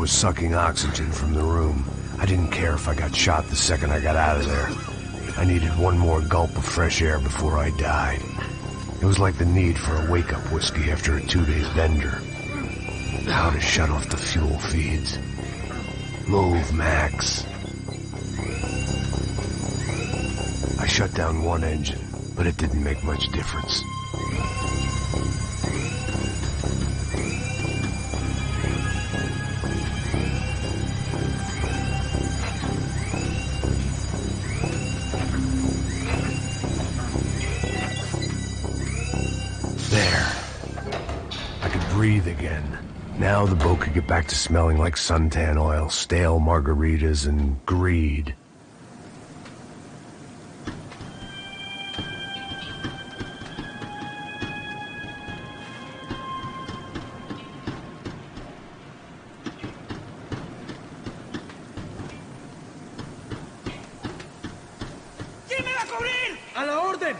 was sucking oxygen from the room. I didn't care if I got shot the second I got out of there. I needed one more gulp of fresh air before I died. It was like the need for a wake-up whiskey after a 2-day bender. How to shut off the fuel feeds. Move, Max. I shut down one engine, but it didn't make much difference. There. I could breathe again. Now the boat could get back to smelling like suntan oil, stale margaritas, and greed. ¡A la orden!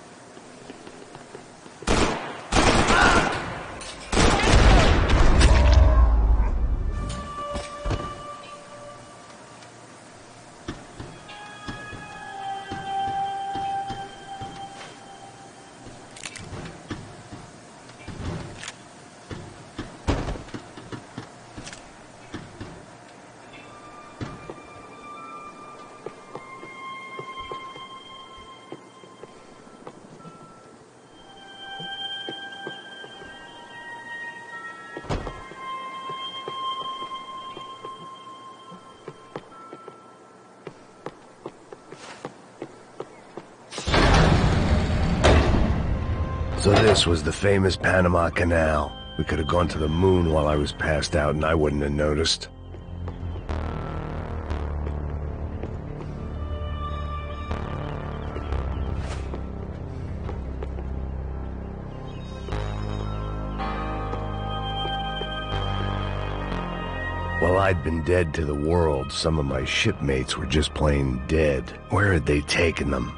So this was the famous Panama Canal. We could have gone to the moon while I was passed out and I wouldn't have noticed. While I'd been dead to the world, some of my shipmates were just plain dead. Where had they taken them?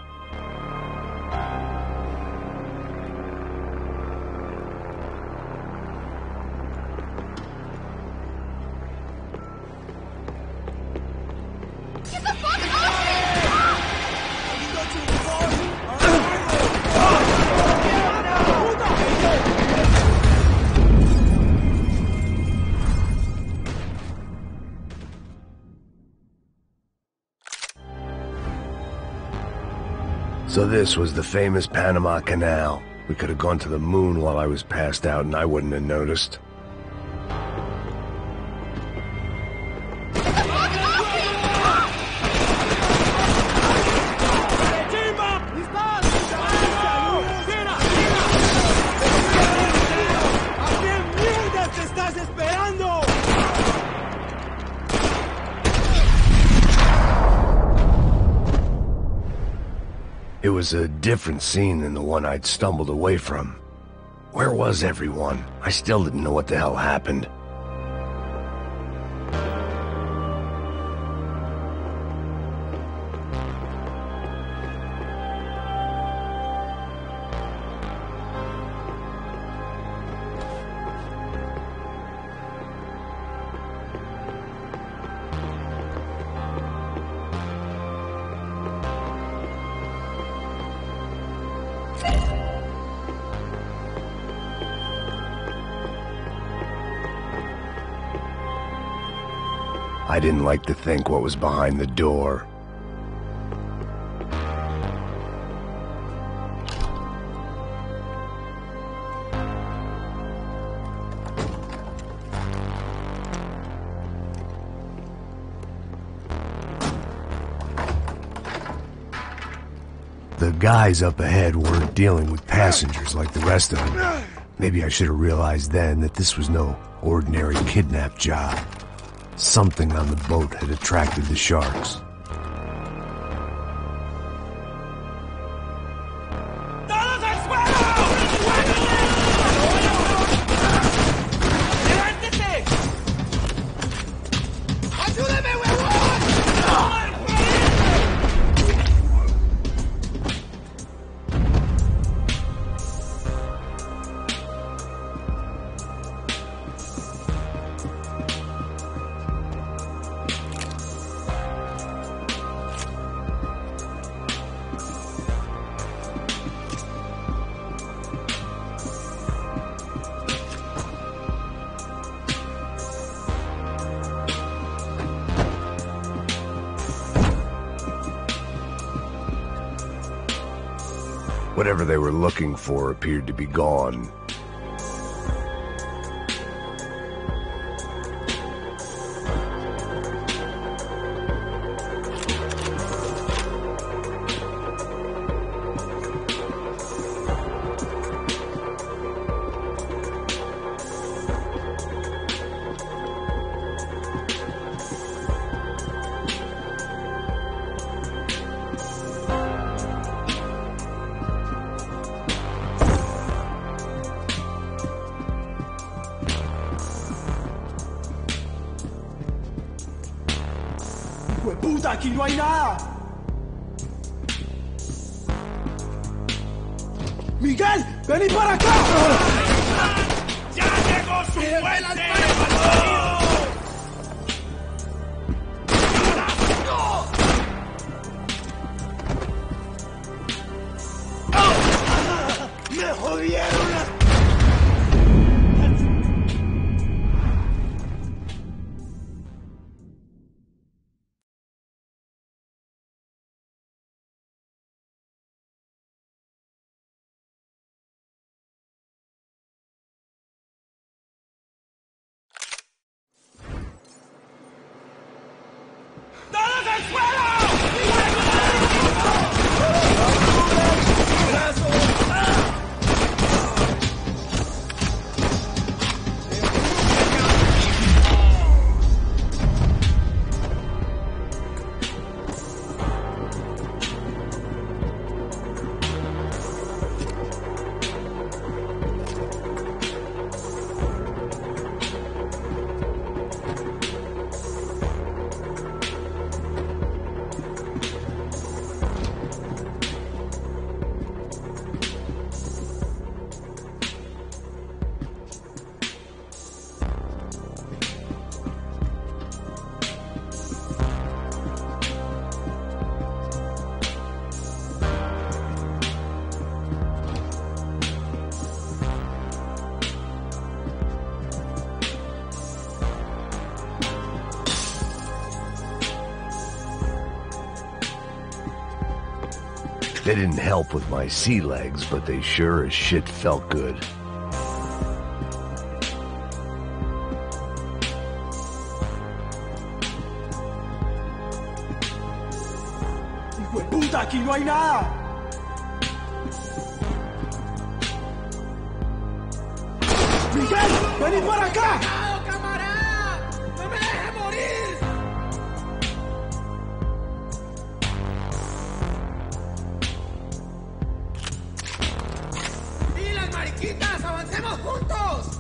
So this was the famous Panama Canal. We could have gone to the moon while I was passed out and I wouldn't have noticed. It was a different scene than the one I'd stumbled away from. Where was everyone? I still didn't know what the hell happened. I didn't like to think what was behind the door. The guys up ahead weren't dealing with passengers like the rest of them. Maybe I should have realized then that this was no ordinary kidnap job. Something on the boat had attracted the sharks. Whatever they were looking for appeared to be gone. ¡Puta, aquí no hay nada! ¡Miguel, vení para acá! ¡Ya llegó su muerte! ¡Me jodieron las... ¡Todos al suelo! They didn't help with my sea legs, but they sure as shit felt good. ¡Hijo de puta, aquí no hay nada! ¡Miguel, vení para acá! ¡Camarada! ¡No me dejes morir! ¡Y las mariquitas! ¡Avancemos juntos!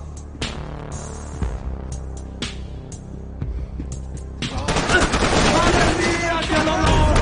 ¡Madre mía, qué dolor!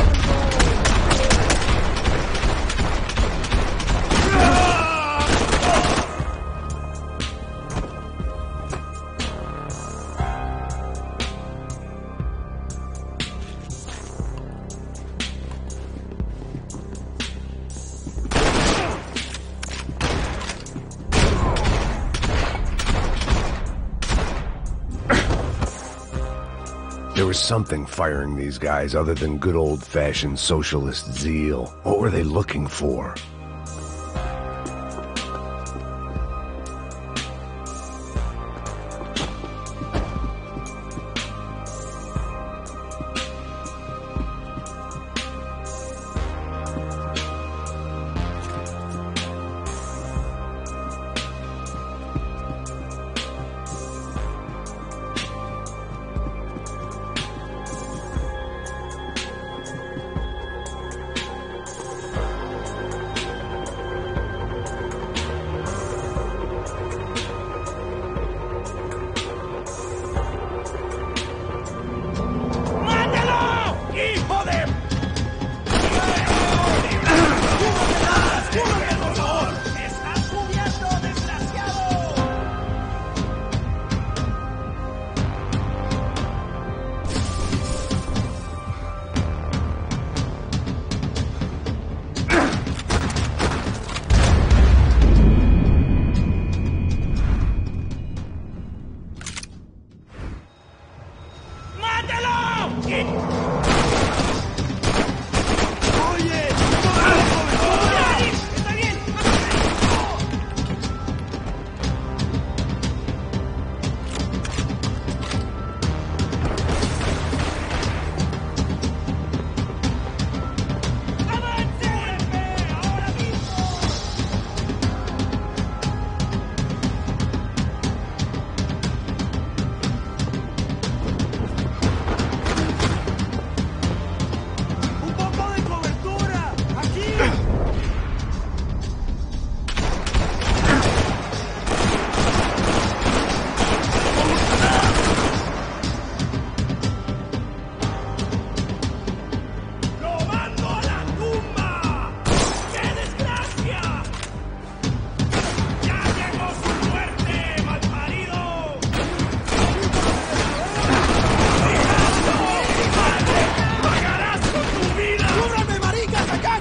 There was something firing these guys other than good old-fashioned socialist zeal. What were they looking for?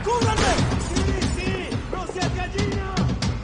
¡Cúbranme! ¡Sí, sí! ¡No seas gallina!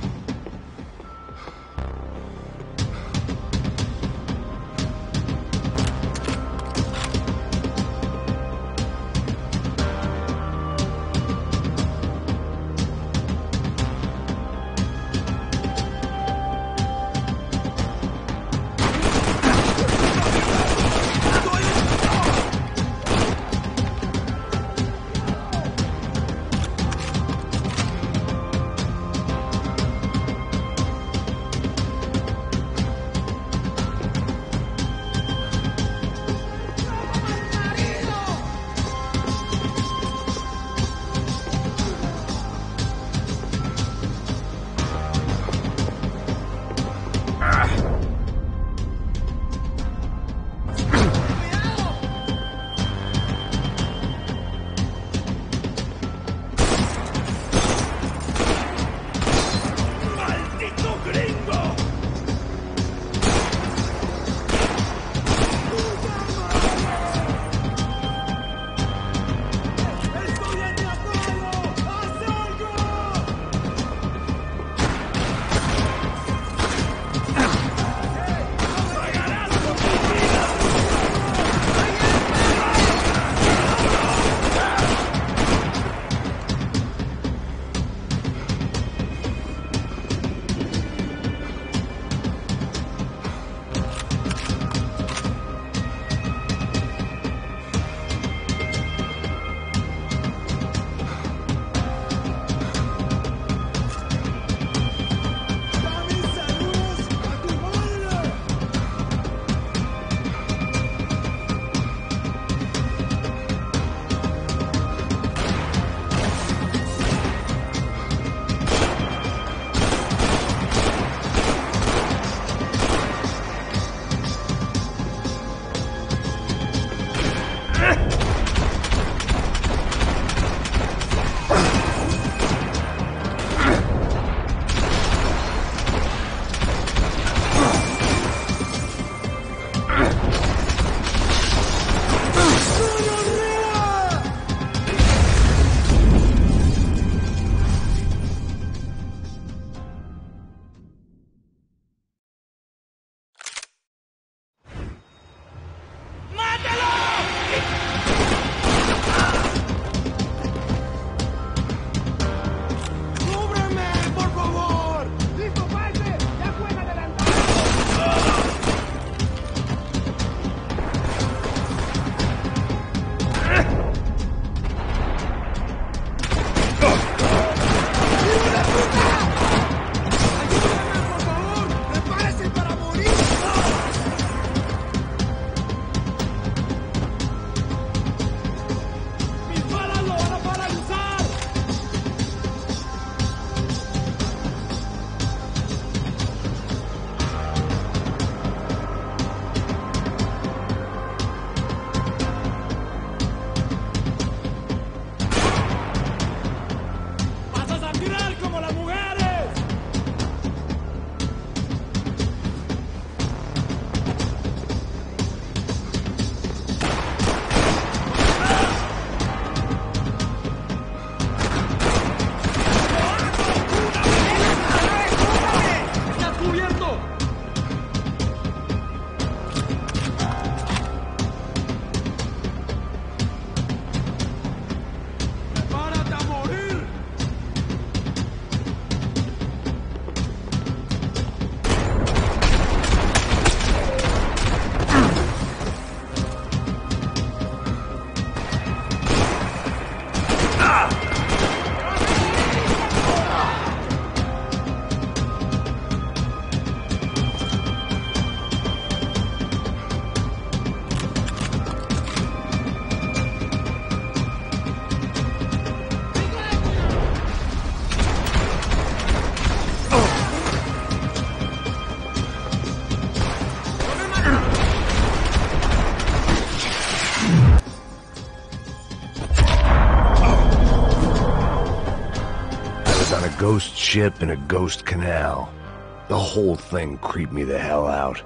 ghost ship in a ghost canal. The whole thing creeped me the hell out.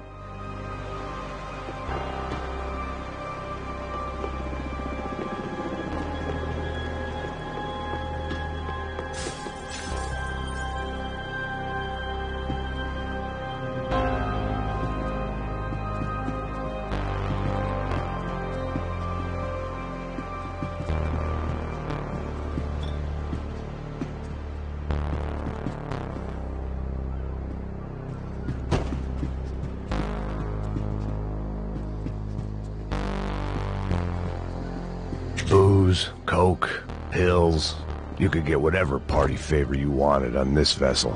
Coke, pills. You could get whatever party favor you wanted on this vessel.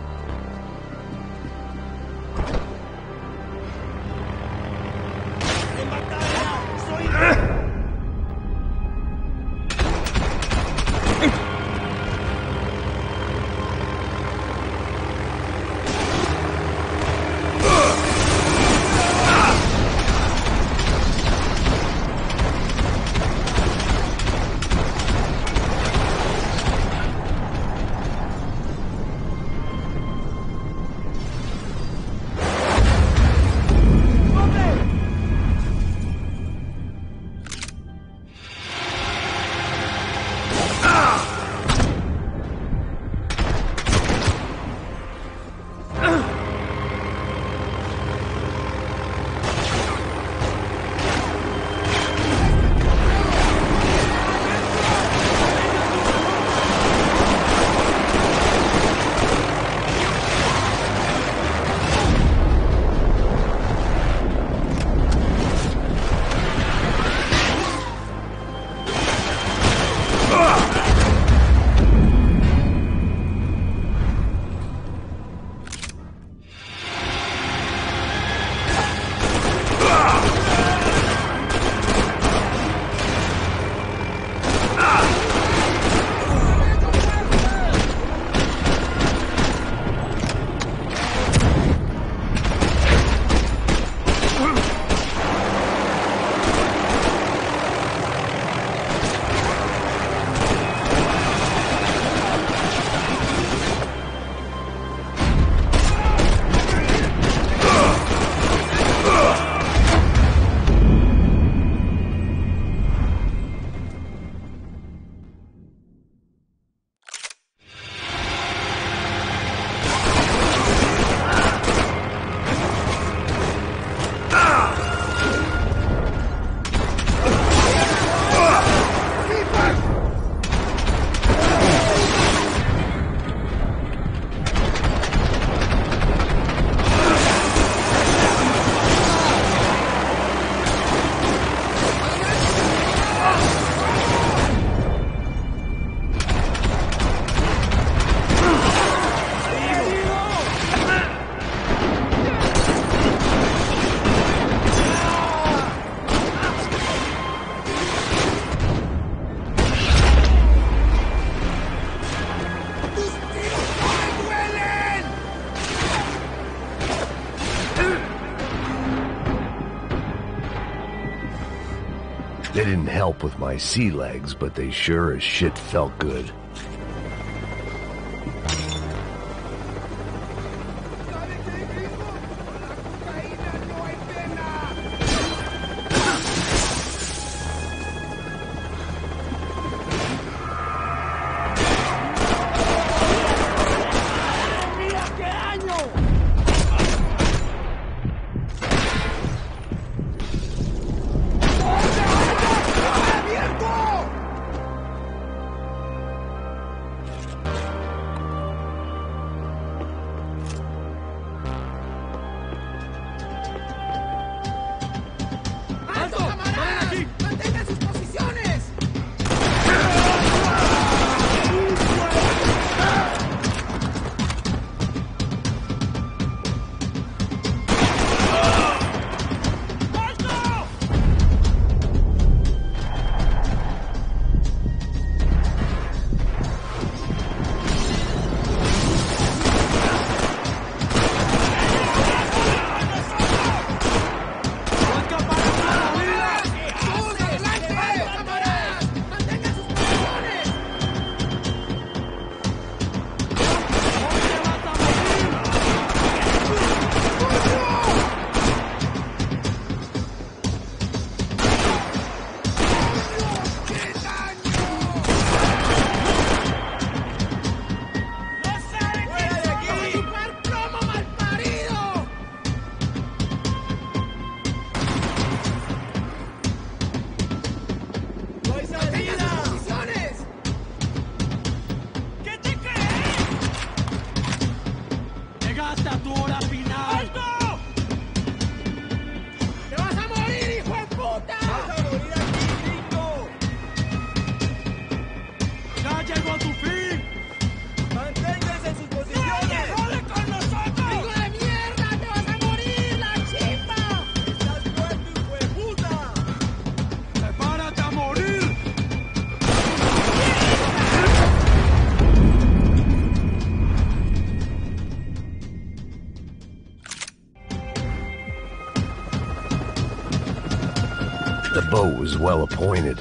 They didn't help with my sea legs, but they sure as shit felt good. boat was well appointed.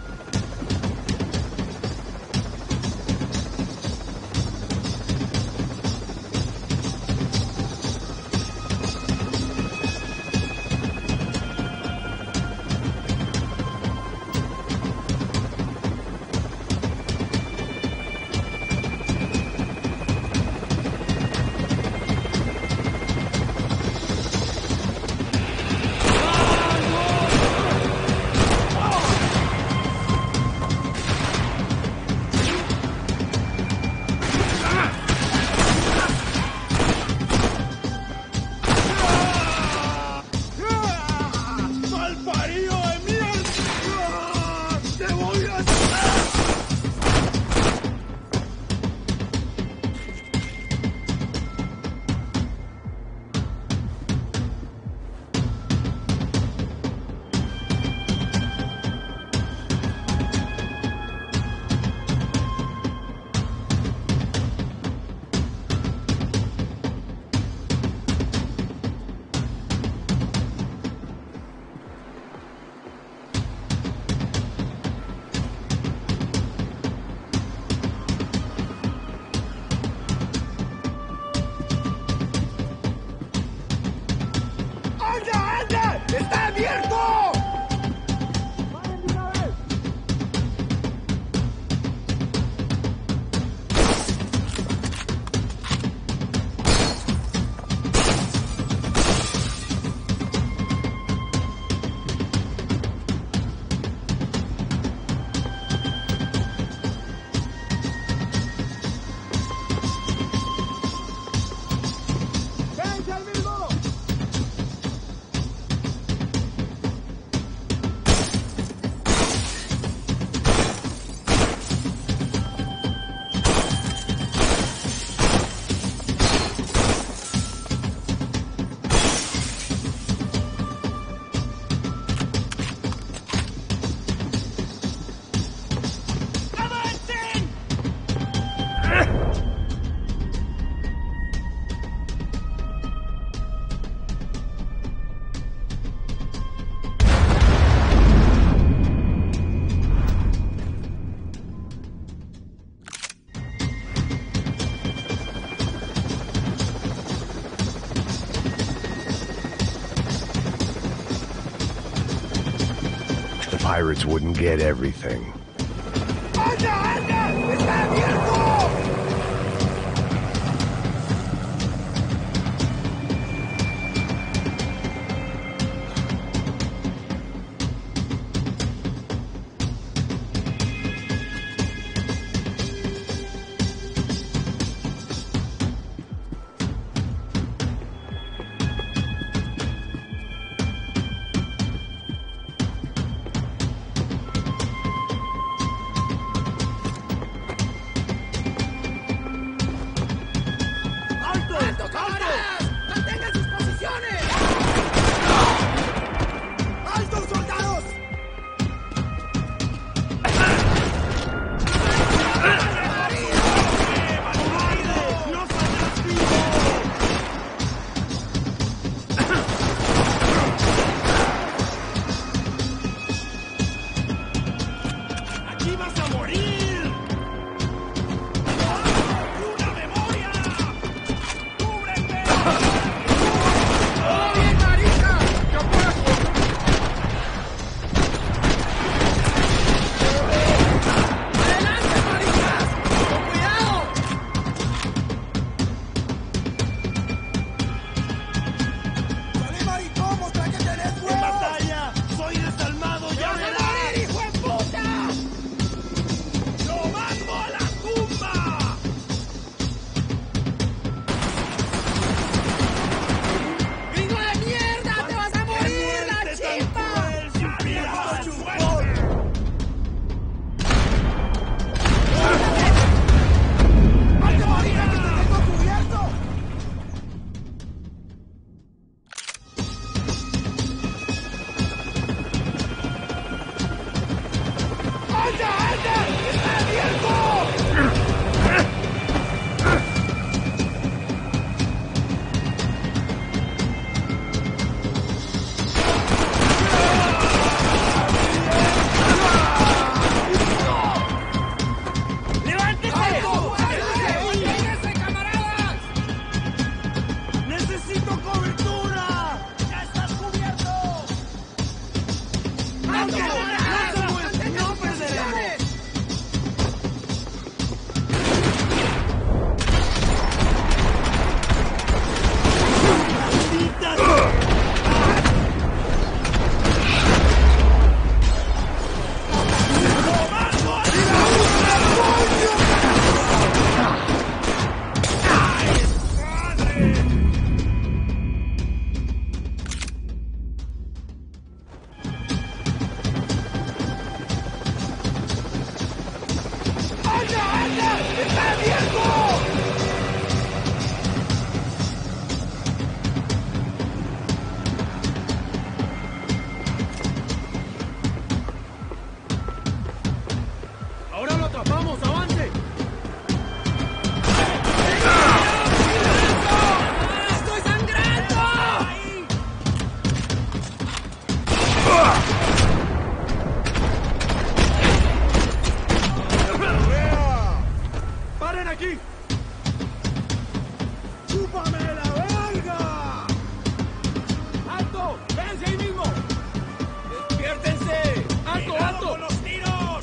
Pirates wouldn't get everything. ¡Anda, anda! ¡Está abierto! aquí! ¡Chúpame la verga! ¡Alto! ¡Véanse ahí mismo! ¡Despiértense! ¡Alto, ¡Cuidado alto! con los tiros!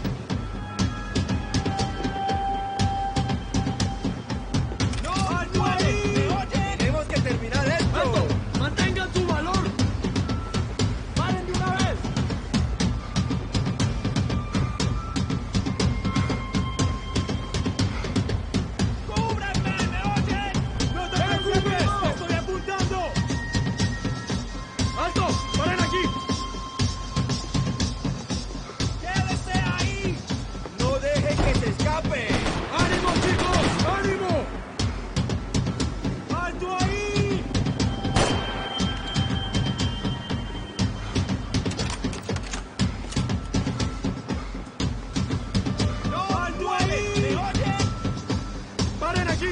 ¡No! ¡Alto ahí! ¿Me oyen? Tenemos que terminar esto. ¡Alto! ¡Mantengan su valor! ¡Paren de una vez! ¡Cúbranme! ¿Me oyen? ¡No te preocupes! ¡Te estoy apuntando! ¡Alto! ¡Paren aquí! ¡Quédese ahí! ¡No deje que se escape! ¡Ánimo, chicos! ¡Ánimo! ¡Alto ahí! ¡No! ¡Alto ¡Mueve! ahí! ¿Me oyen? ¡Paren aquí!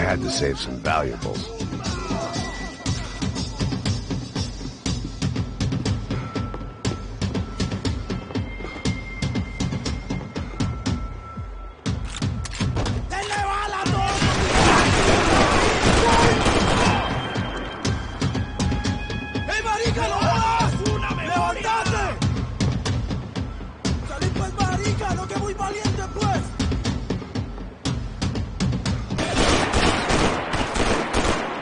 had to save some valuables. ¡Denle bala a todos! ¡Ey, marica, no jodas! ¡Levantate! ¡Salí pues, marica! ¡No que muy valiente, pues!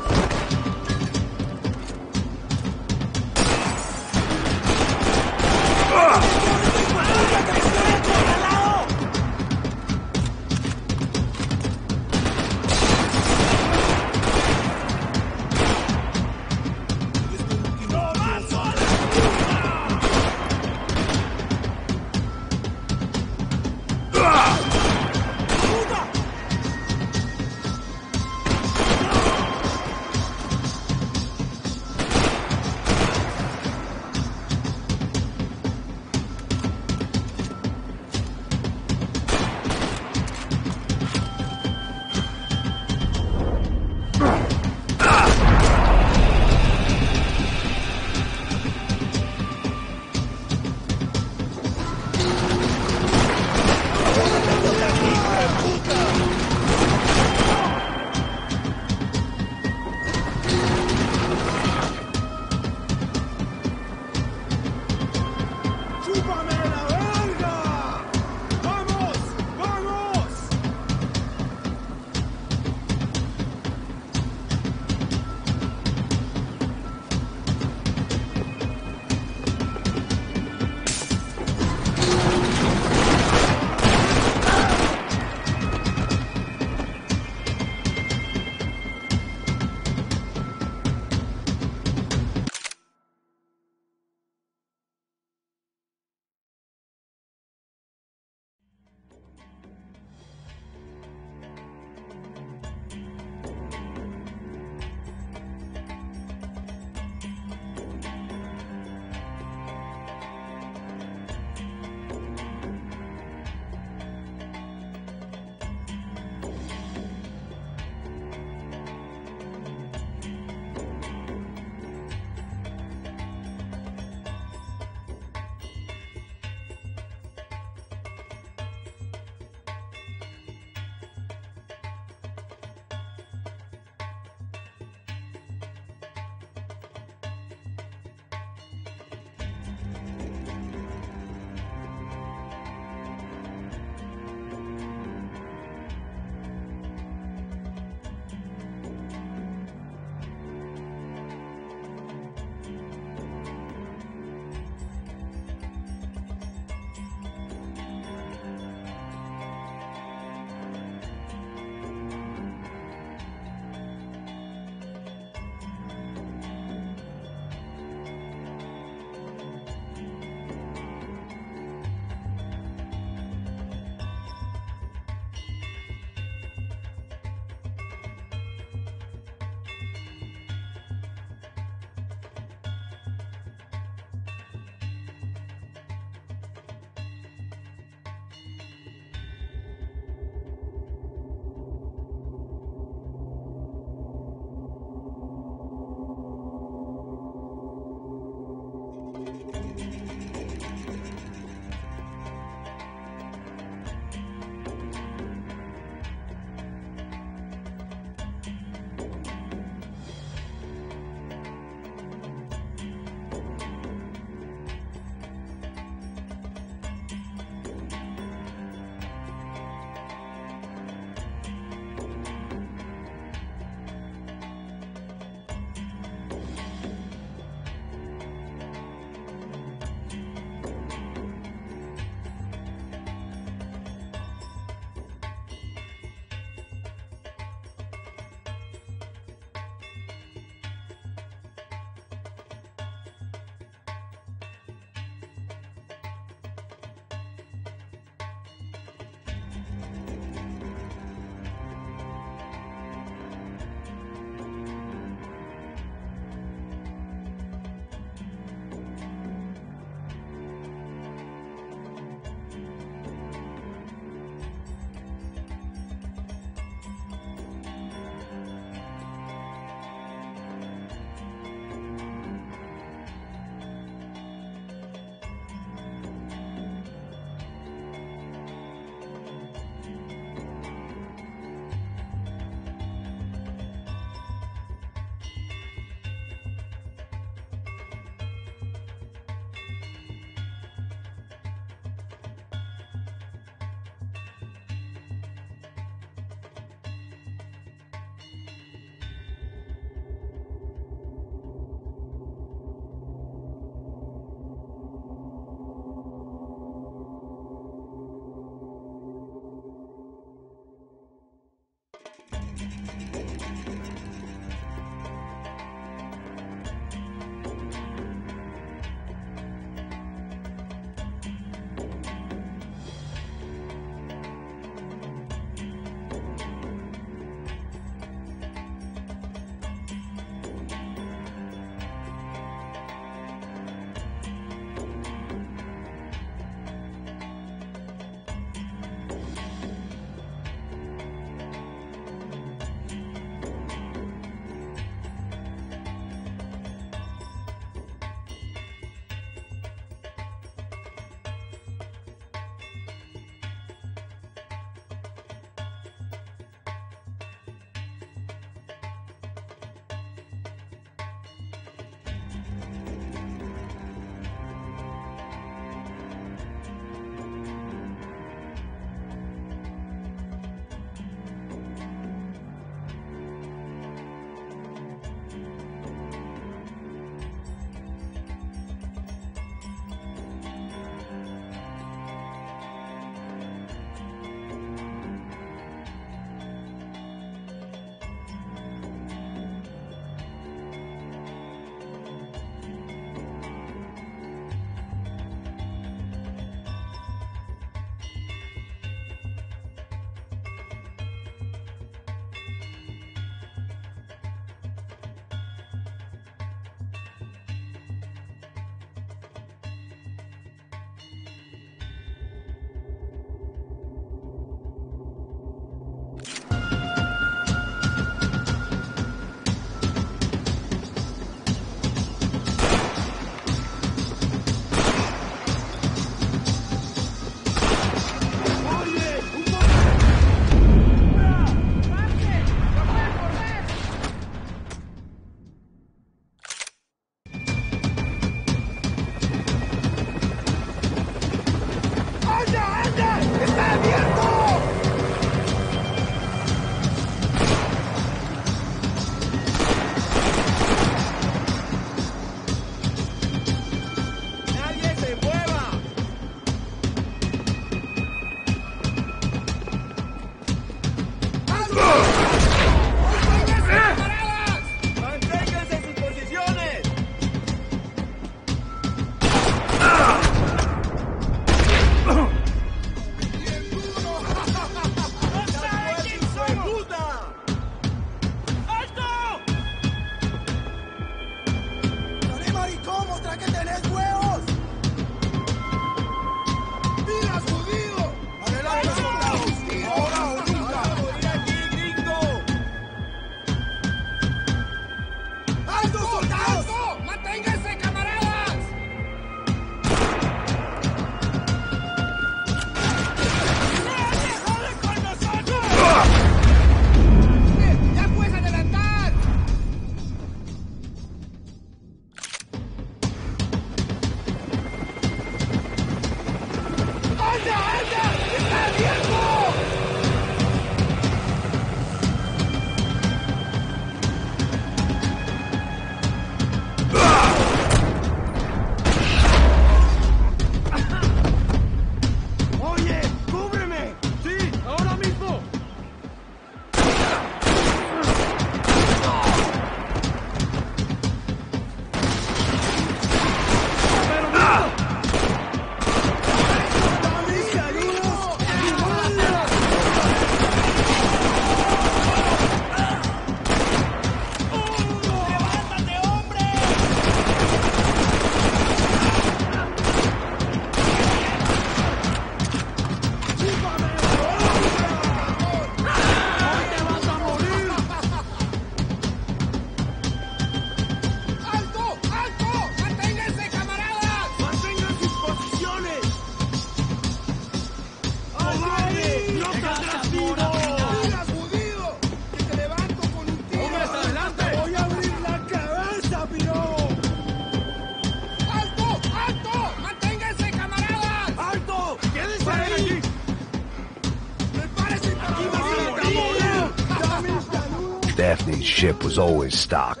ship was always stocked.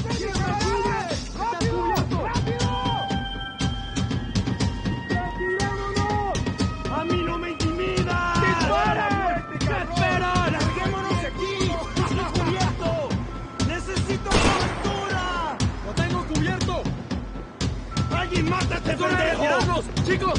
¡A mí no me intimida! ¡Dispara! ¡Espera! ¡Larguémonos de aquí! ¡Estoy cubierto! ¡Necesito cobertura! ¡Lo tengo cubierto! ¡Alguien mata a este pendejo! ¡Chicos!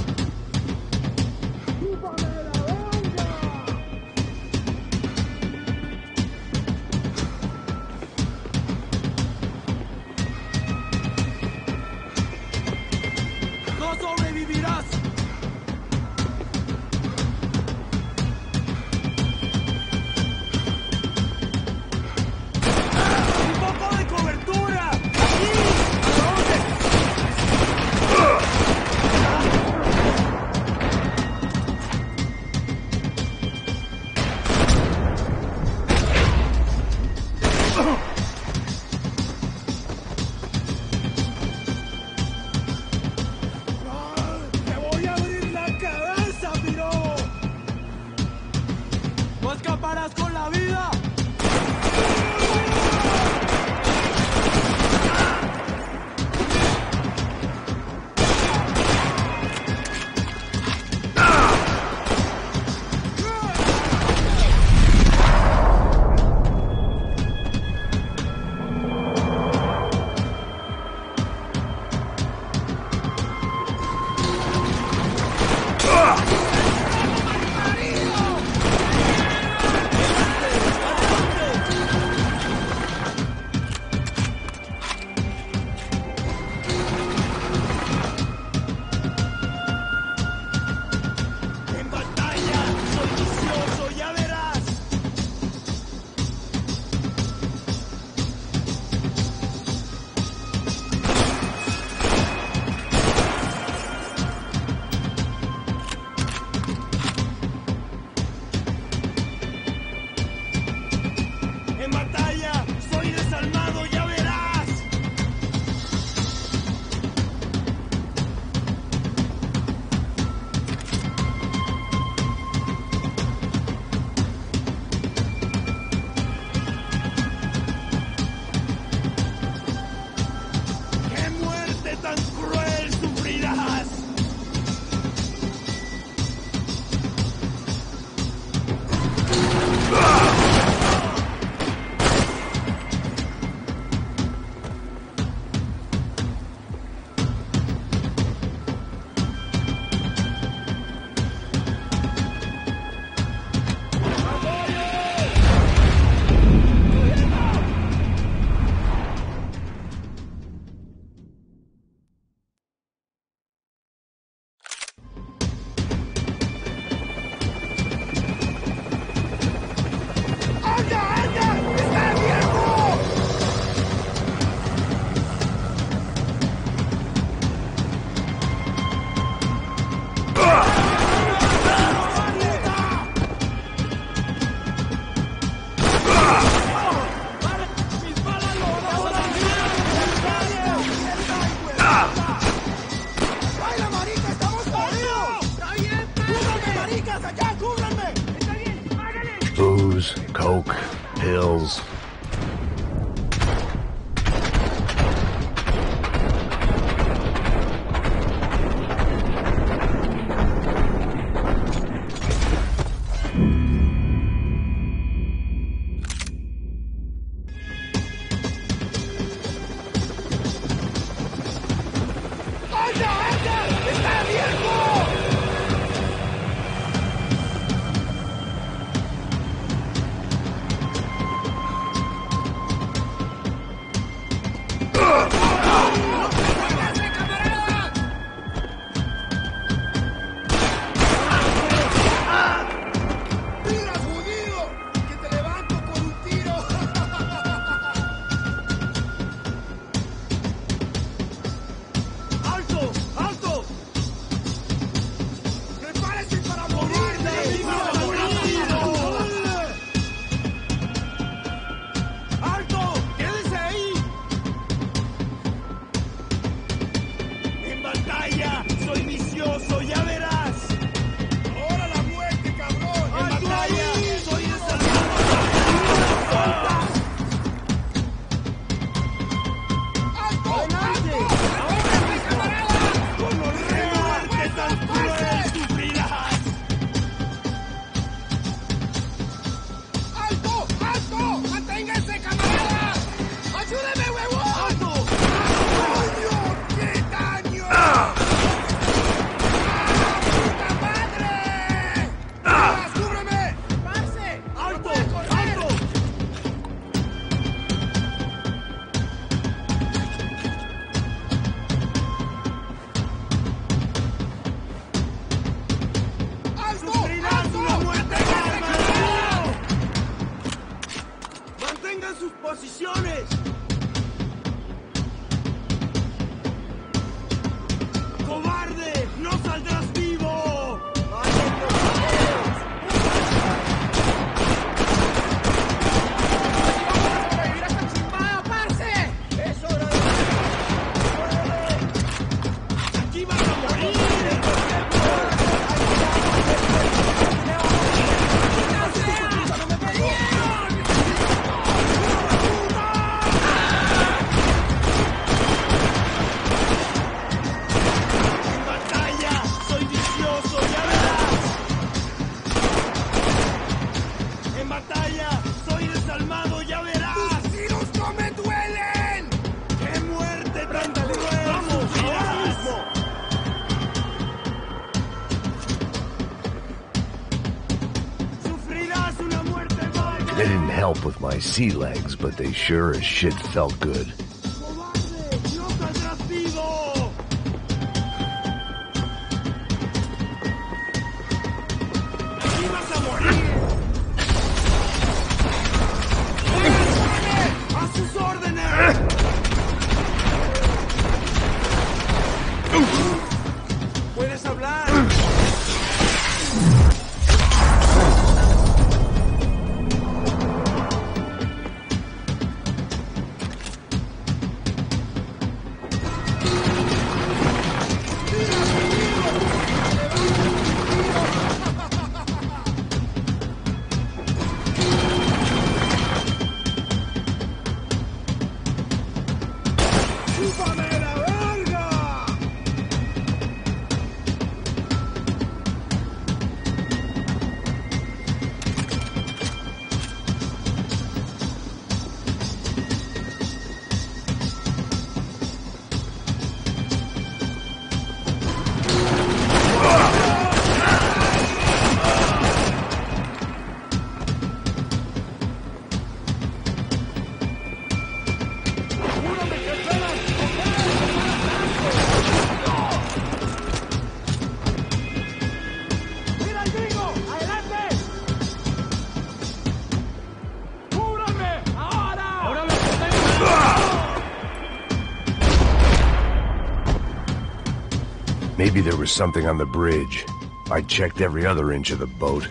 ¡No sobrevivirás! ¡Un poco de cobertura! ¡Aquí! municiones! ¡Cobarde! ¡No saldrás vivo! ¡Aquí vas a morir! They didn't help with my sea legs, but they sure as shit felt good. ¡Puedes hablar! Maybe there was something on the bridge. I checked every other inch of the boat.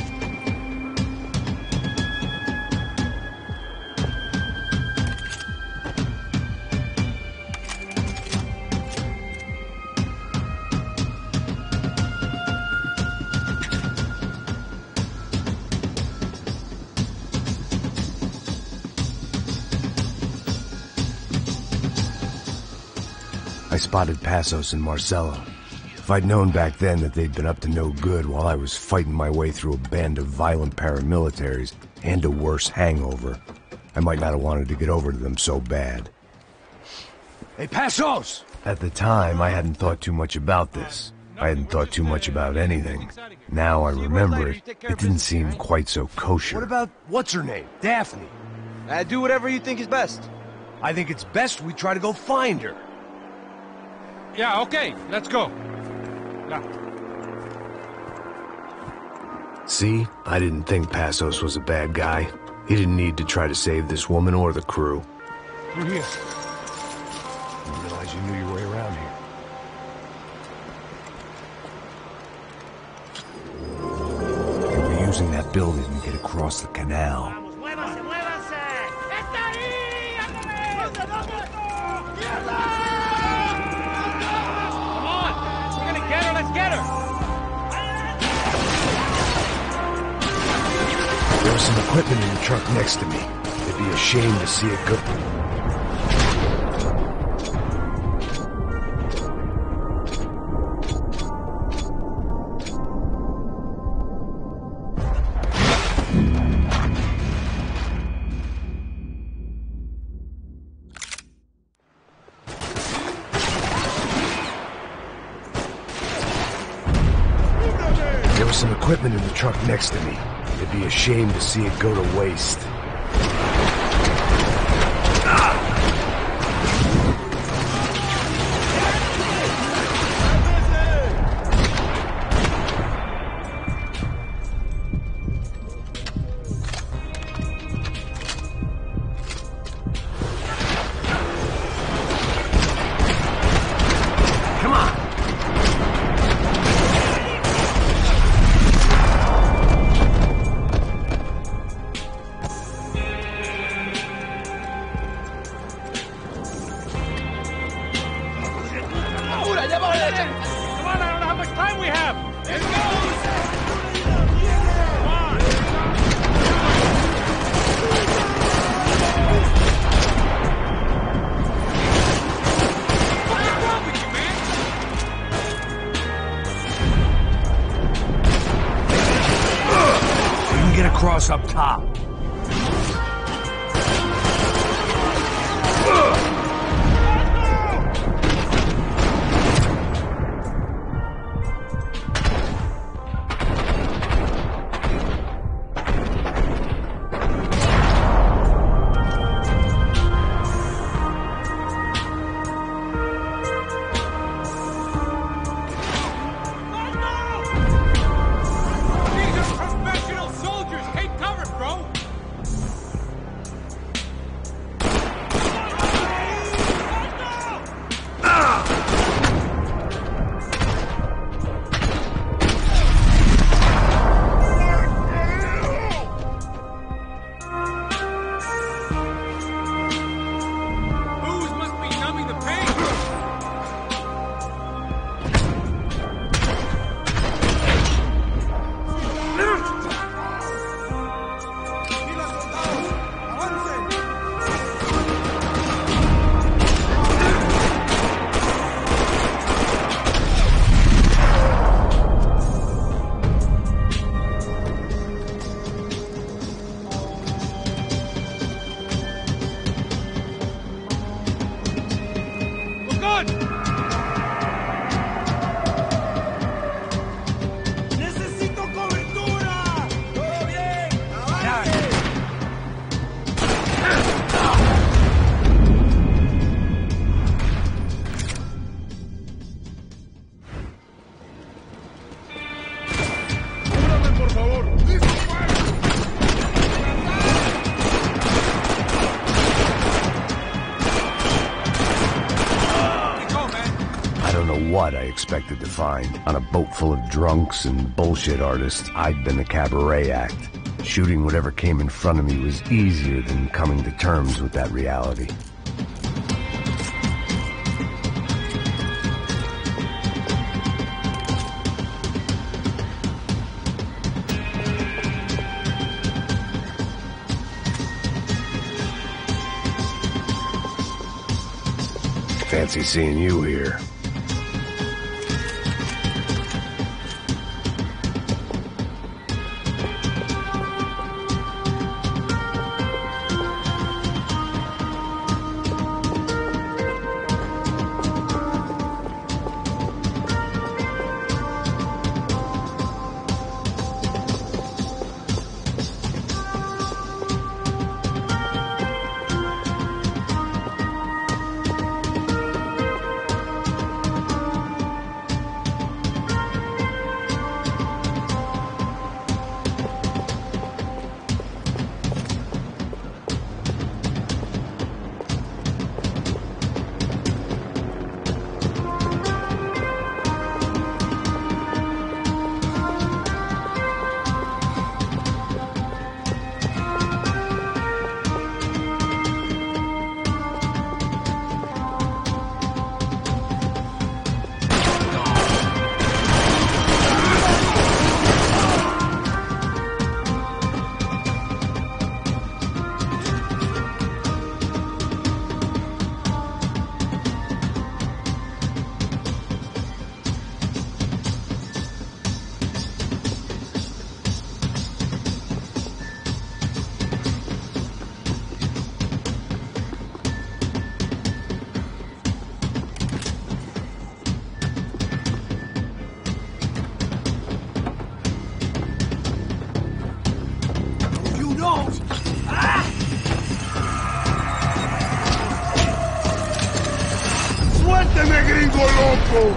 I spotted Passos and Marcelo. If I'd known back then that they'd been up to no good while I was fighting my way through a band of violent paramilitaries and a worse hangover, I might not have wanted to get over to them so bad. Hey, Passos! At the time, I hadn't thought too much about this. I hadn't thought too much about anything. Now I remember it, it didn't seem quite so kosher. What about, what's her name? Daphne. Do whatever you think is best. I think it's best we try to go find her. Yeah, okay, let's go. Yeah. See? I didn't think Passos was a bad guy. He didn't need to try to save this woman or the crew. We're here. Didn't realize you knew your way around here. They were using that building to get across the canal. There was some equipment in the truck next to me. It'd be a shame to see it go. There was some equipment in the truck next to me. It'd be a shame to see it go to waste. Across up top. What I expected to find. On a boat full of drunks and bullshit artists, I'd been a cabaret act. Shooting whatever came in front of me was easier than coming to terms with that reality. Fancy seeing you here. ¡Suélteme, gringo loco!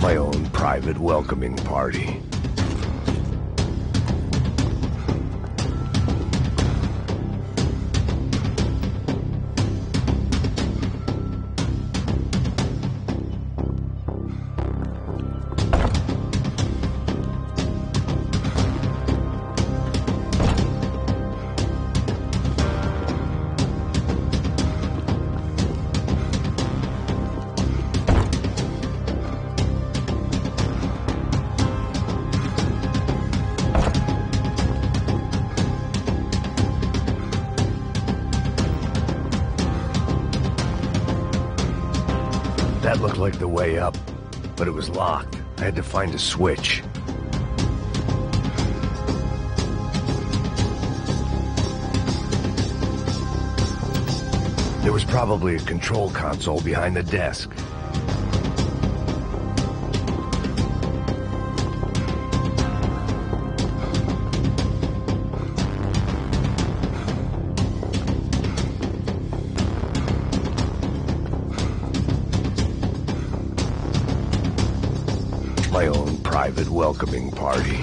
My own private welcoming party. That looked like the way up, but it was locked. I had to find a switch. There was probably a control console behind the desk. My own private welcoming party.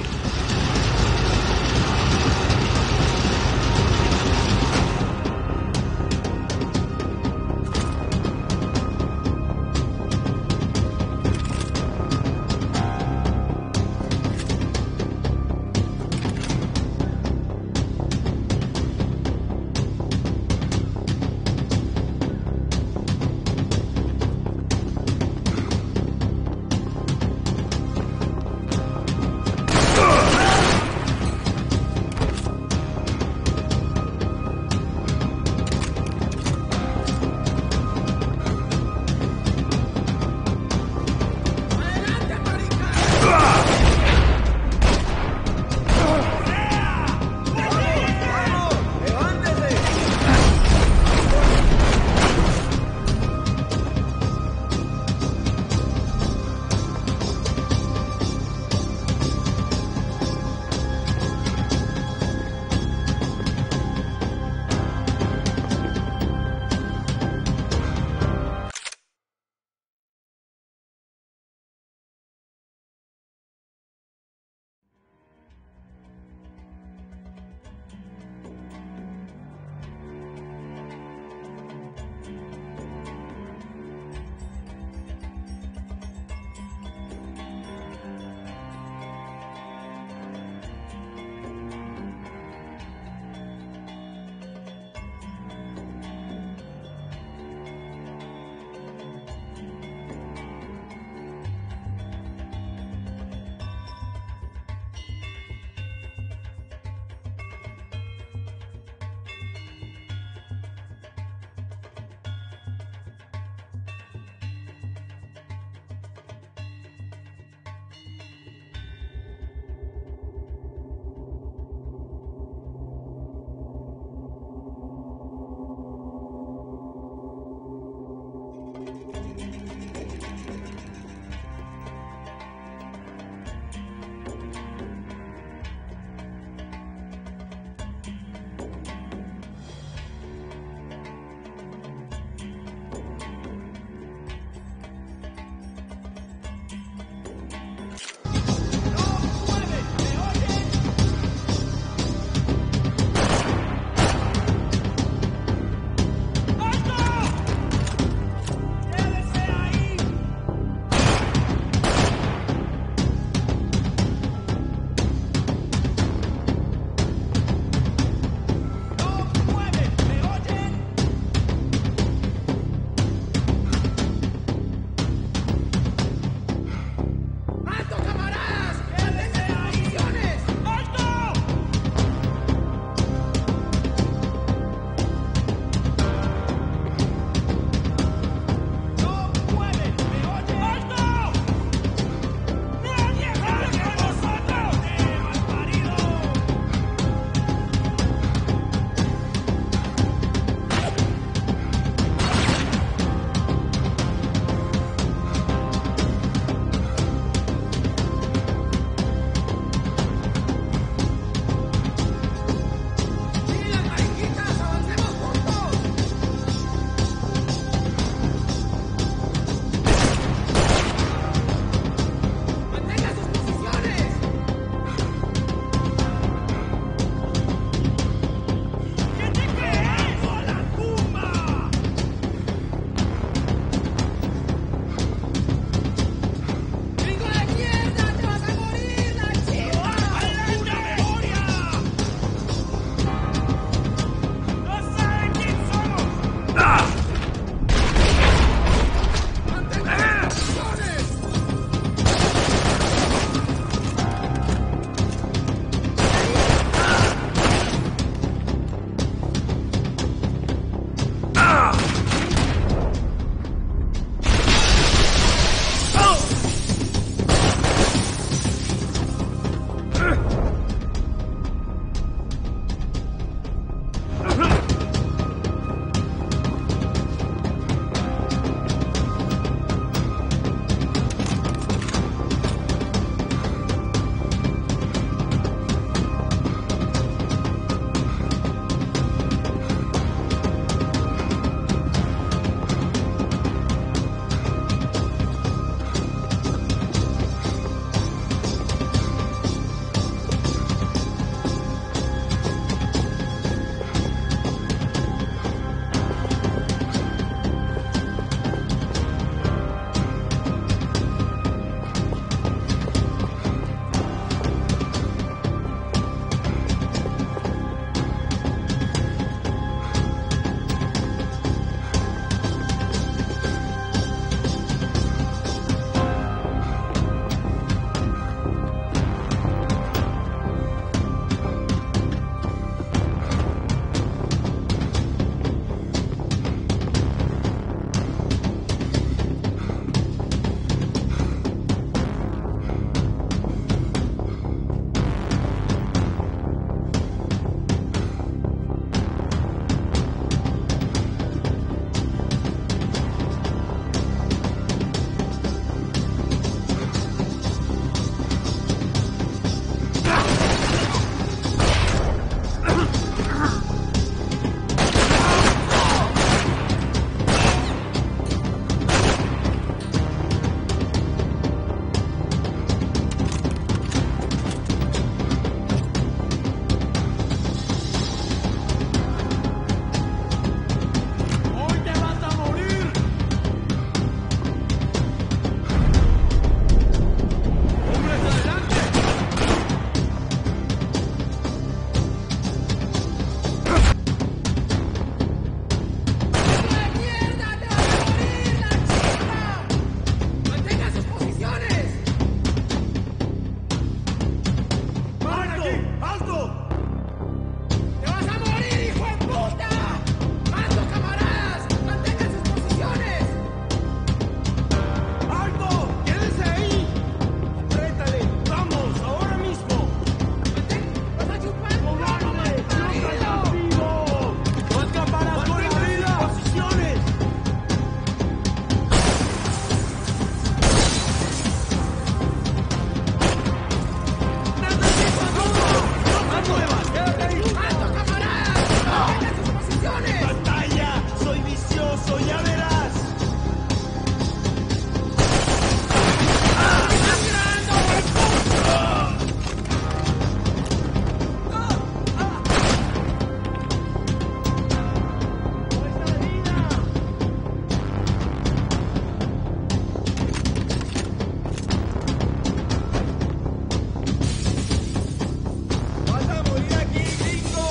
mentiroso, ya verás. ¡Vas a morir aquí, gringo!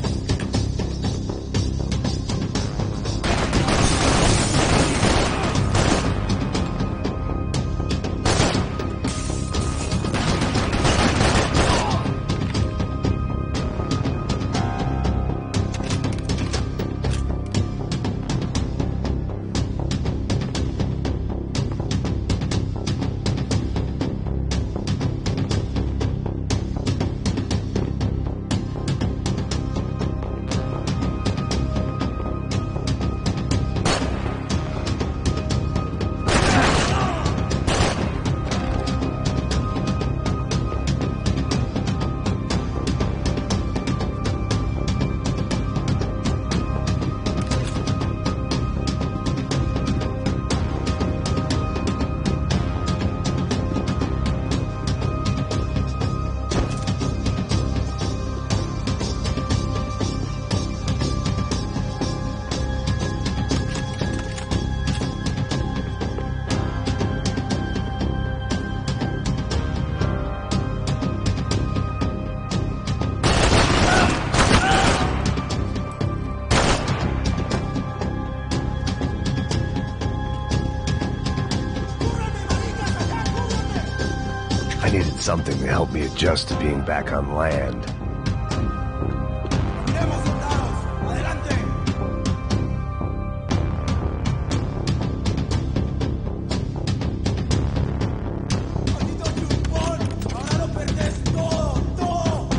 I needed something to help me adjust to being back on land. ¡Iremos, soldados! ¡Adelante! ¡Maldito chupón! ¡Ahora lo perdés todo! ¡Todo!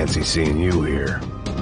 fancy seeing you here.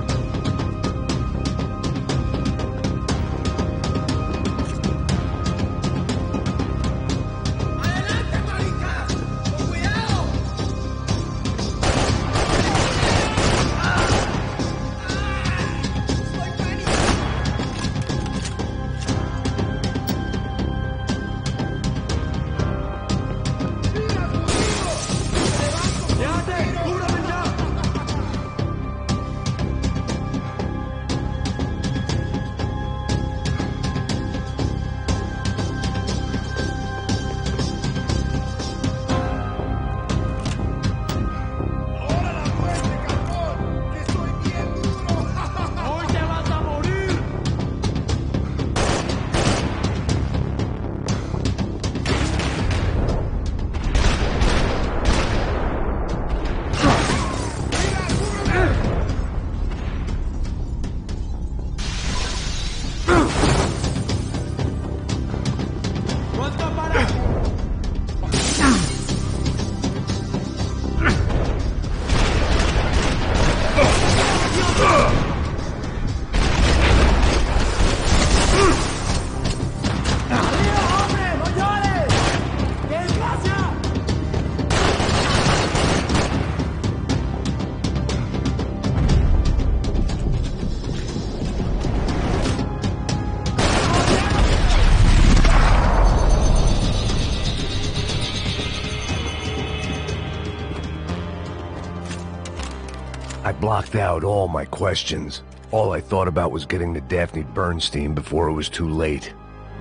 I blocked out all my questions. All I thought about was getting to Daphne Bernstein before it was too late.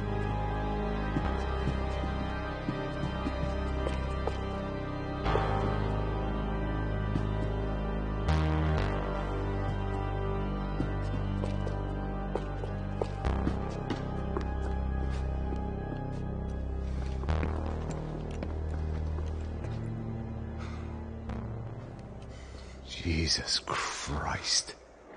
Jesus Christ.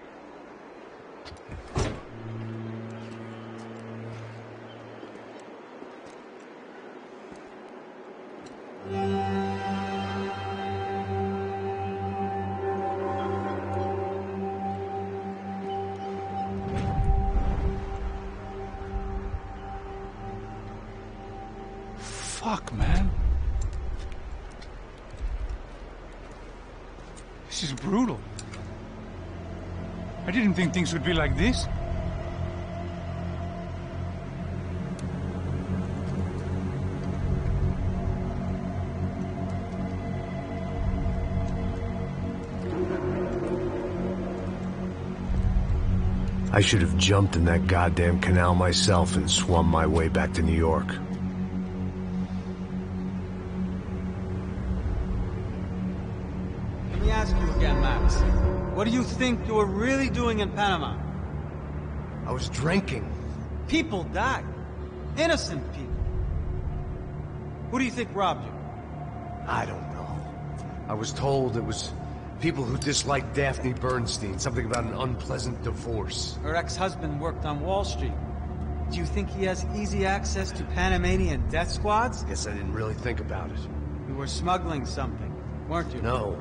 Fuck, man. This is brutal. I didn't think things would be like this. I should have jumped in that goddamn canal myself and swum my way back to New York. Let me ask you again, Max. What do you think you were really doing in Panama? I was drinking. People died. Innocent people. Who do you think robbed you? I don't know. I was told it was people who disliked Daphne Bernstein, something about an unpleasant divorce. Her ex-husband worked on Wall Street. Do you think he has easy access to Panamanian death squads? Guess I didn't really think about it. You were smuggling something, weren't you? No.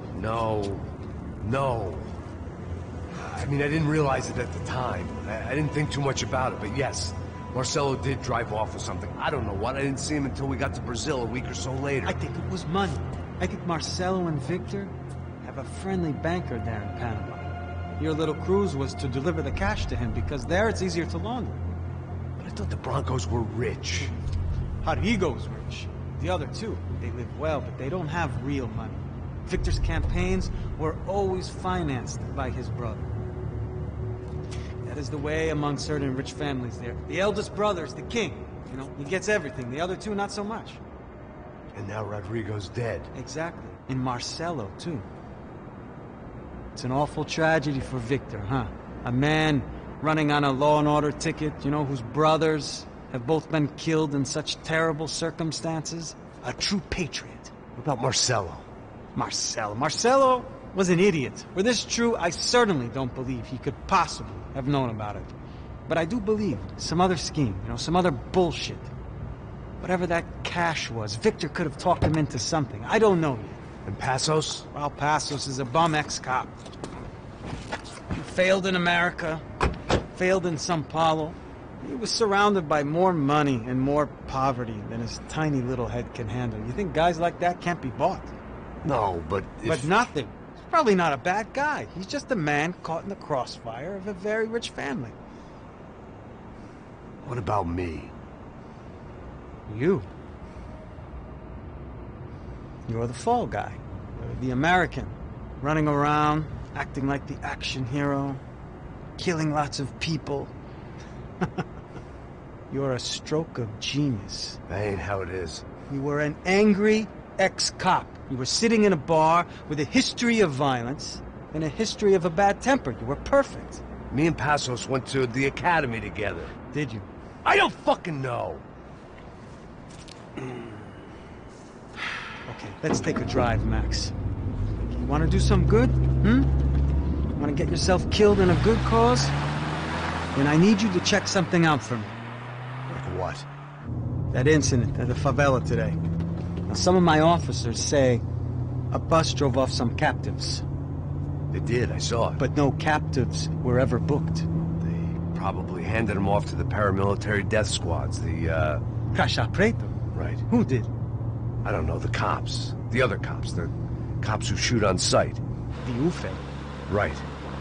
I mean, I didn't realize it at the time. I didn't think too much about it, but yes, Marcelo did drive off with something. I don't know what. I didn't see him until we got to Brazil a week or so later. I think it was money. I think Marcelo and Victor have a friendly banker there in Panama. Your little cruise was to deliver the cash to him because there it's easier to launder. But I thought the Broncos were rich. Rodrigo's rich. The other two, they live well, but they don't have real money. Victor's campaigns were always financed by his brother. That is the way among certain rich families there. The eldest brother's the king. You know, he gets everything. The other two, not so much. And now Rodrigo's dead. Exactly. And Marcelo, too. It's an awful tragedy for Victor, huh? A man running on a law and order ticket, you know, whose brothers have both been killed in such terrible circumstances. A true patriot. What about Marcelo? Marcelo was an idiot. Were this true, I certainly don't believe he could possibly have known about it. But I do believe some other scheme, you know, some other bullshit. Whatever that cash was, Victor could have talked him into something. I don't know yet. And Passos? Well, Passos is a bum ex-cop. failed in America, failed in Sao Paulo. He was surrounded by more money and more poverty than his tiny little head can handle. You think guys like that can't be bought? No, but But nothing. He's probably not a bad guy. He's just a man caught in the crossfire of a very rich family. What about me? You. You're the fall guy. You're the American. Running around, acting like the action hero. Killing lots of people. You're a stroke of genius. That ain't how it is. You were an angry ex-cop. You were sitting in a bar with a history of violence and a history of a bad temper. You were perfect. Me and Passos went to the academy together. Did you? I don't fucking know. Okay, let's take a drive, Max. You want to do some good? Want to get yourself killed in a good cause? Then I need you to check something out for me. Like what? That incident at the favela today. Now, some of my officers say a bus drove off some captives. They did, I saw it. But no captives were ever booked. They probably handed them off to the paramilitary death squads, the, Caixa Preto? Right. Who did? I don't know, the cops. The other cops. The cops who shoot on sight. The UFE. Right.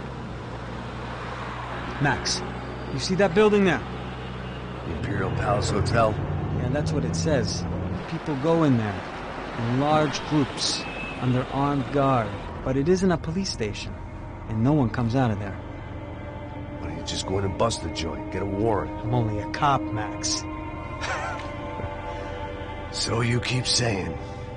Max, you see that building there? The Imperial Palace Hotel? Yeah, that's what it says. People go in there in large groups under armed guard. But it isn't a police station, and no one comes out of there. Why don't you just go in and bust the joint, get a warrant? I'm only a cop, Max. So you keep saying.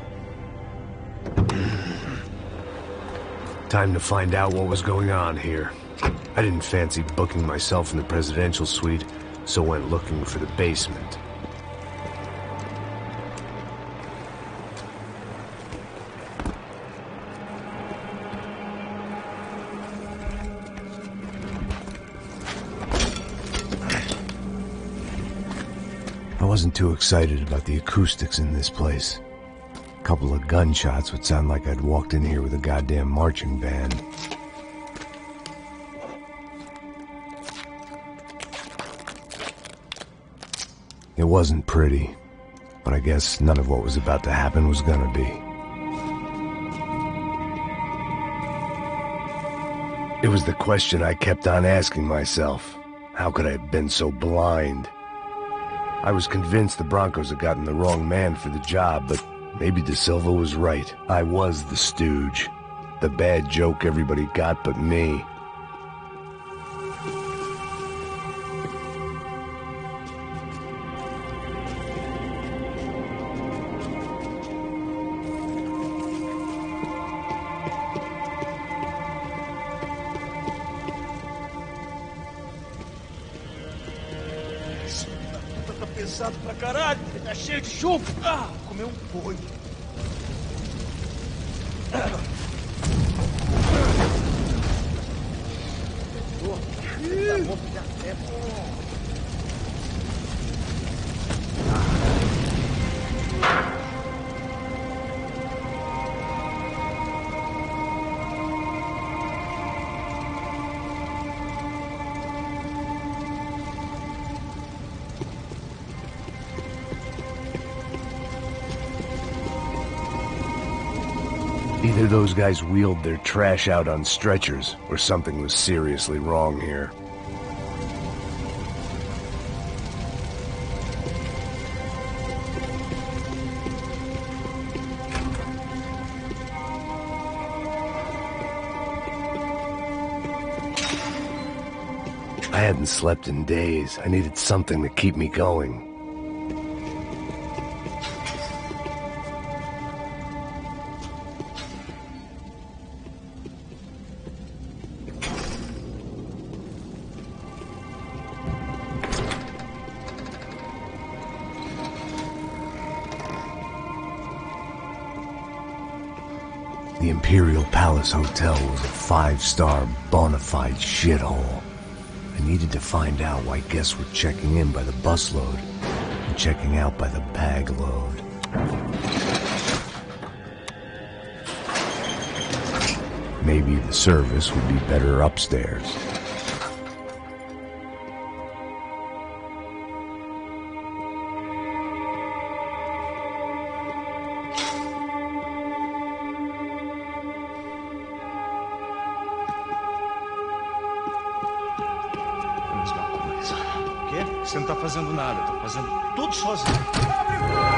Time to find out what was going on here. I didn't fancy booking myself in the presidential suite, so went looking for the basement. I wasn't too excited about the acoustics in this place. A couple of gunshots would sound like I'd walked in here with a goddamn marching band. It wasn't pretty, but I guess none of what was about to happen was gonna be. It was the question I kept on asking myself. How could I have been so blind? I was convinced the Brancos had gotten the wrong man for the job, but maybe De Silva was right. I was the stooge. The bad joke everybody got but me. Tá pesado pra caralho, tá cheio de chumbo. Ah, comeu boi. Either those guys wheeled their trash out on stretchers, or something was seriously wrong here. I hadn't slept in days. I needed something to keep me going. The Imperial Palace Hotel was a 5-star bona fide shithole. I needed to find out why guests were checking in by the busload and checking out by the bag load. Maybe the service would be better upstairs. Mesma coisa. O quê? Você não tá fazendo nada, tô fazendo tudo sozinho.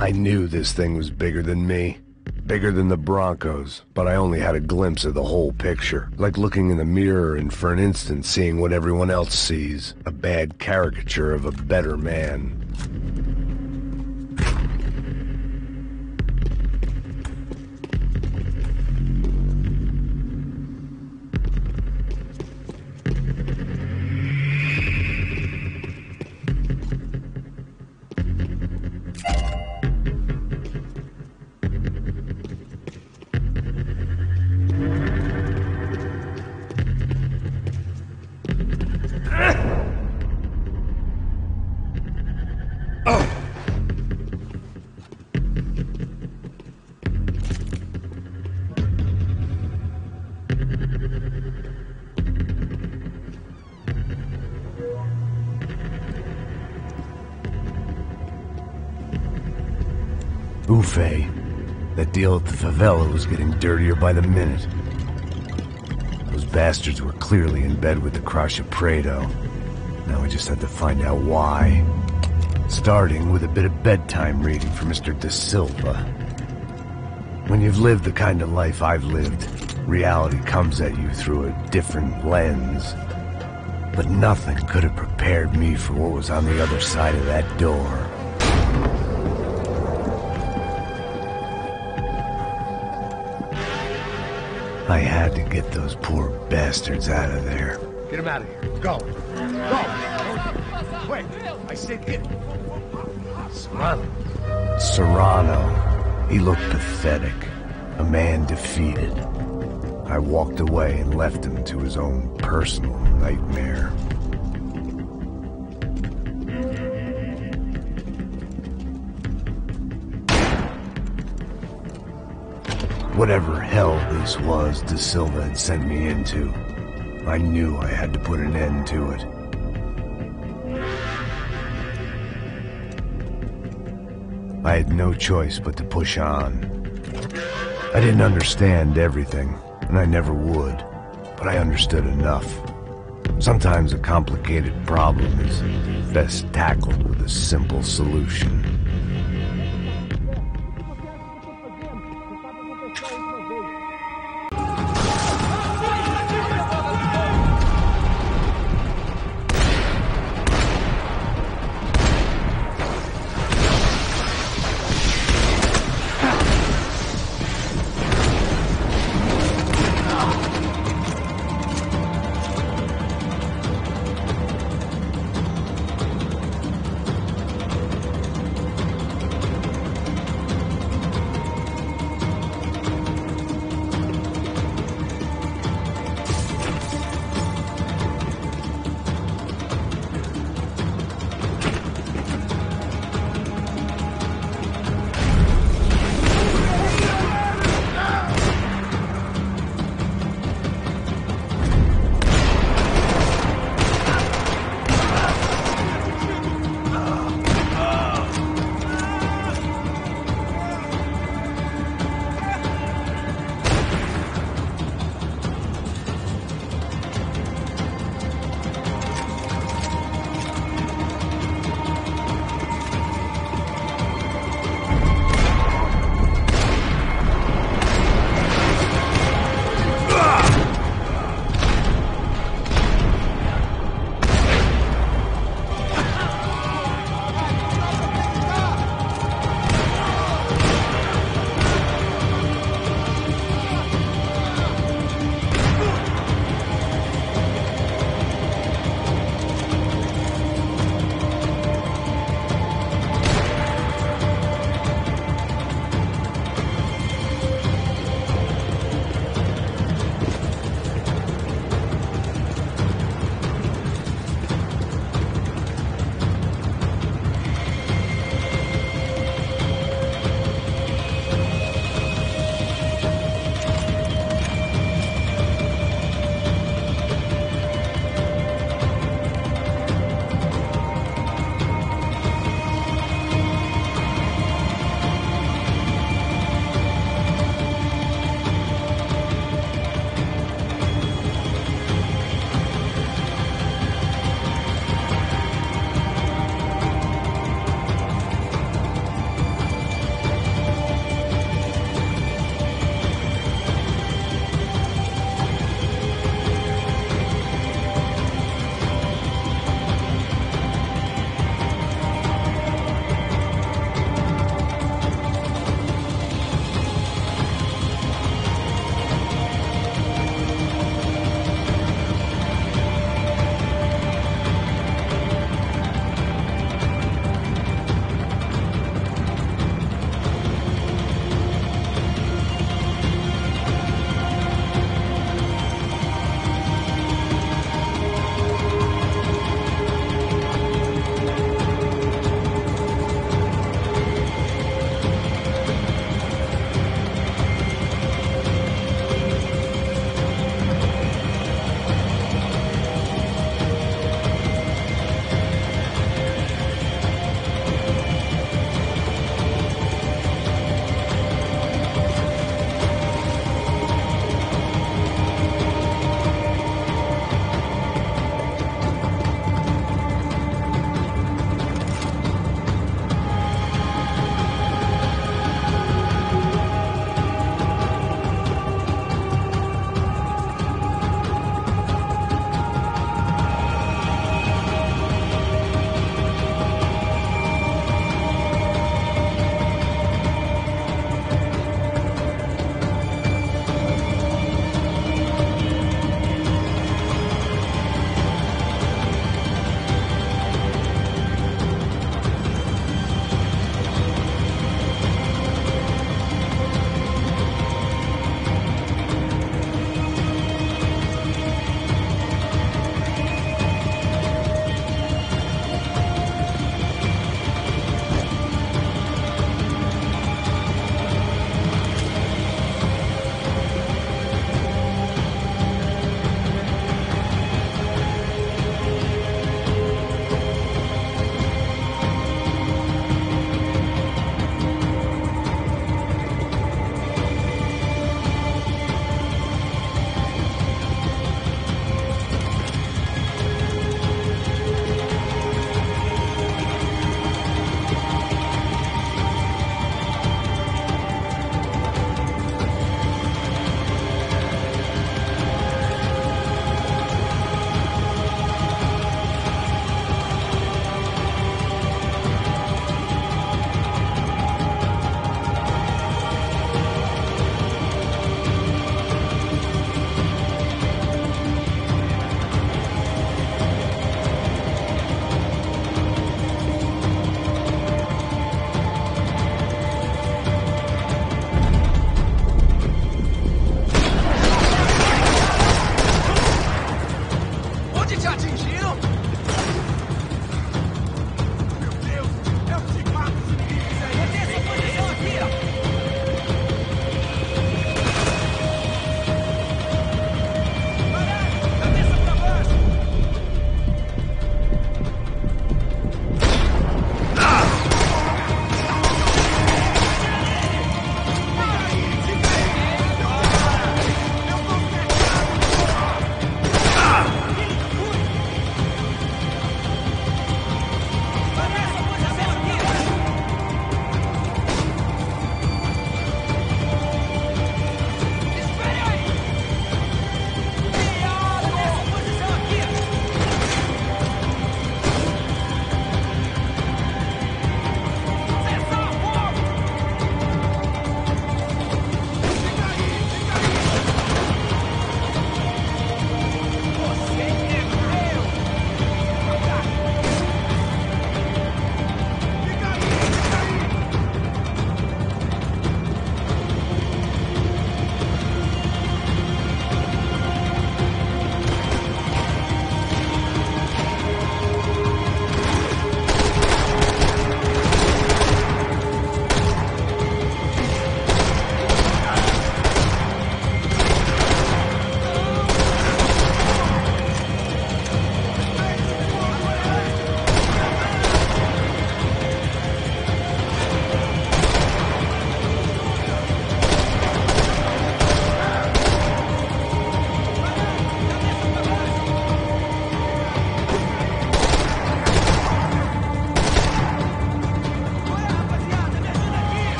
I knew this thing was bigger than me. Bigger than the Broncos, but I only had a glimpse of the whole picture. Like looking in the mirror and for an instant seeing what everyone else sees. A bad caricature of a better man. Buffet. That deal at the favela was getting dirtier by the minute. Those bastards were clearly in bed with the Crusher Prado. Now I just had to find out why. Starting with a bit of bedtime reading for Mr. Da Silva. When you've lived the kind of life I've lived, reality comes at you through a different lens. But nothing could have prepared me for what was on the other side of that door. I had to get those poor bastards out of there. Get him out of here. Go. Go. Wait. I said get... Serrano. He looked pathetic. A man defeated. I walked away and left him to his own personal nightmare. Whatever hell this was Da Silva had sent me into, I knew I had to put an end to it. I had no choice but to push on. I didn't understand everything, and I never would, but I understood enough. Sometimes a complicated problem is best tackled with a simple solution.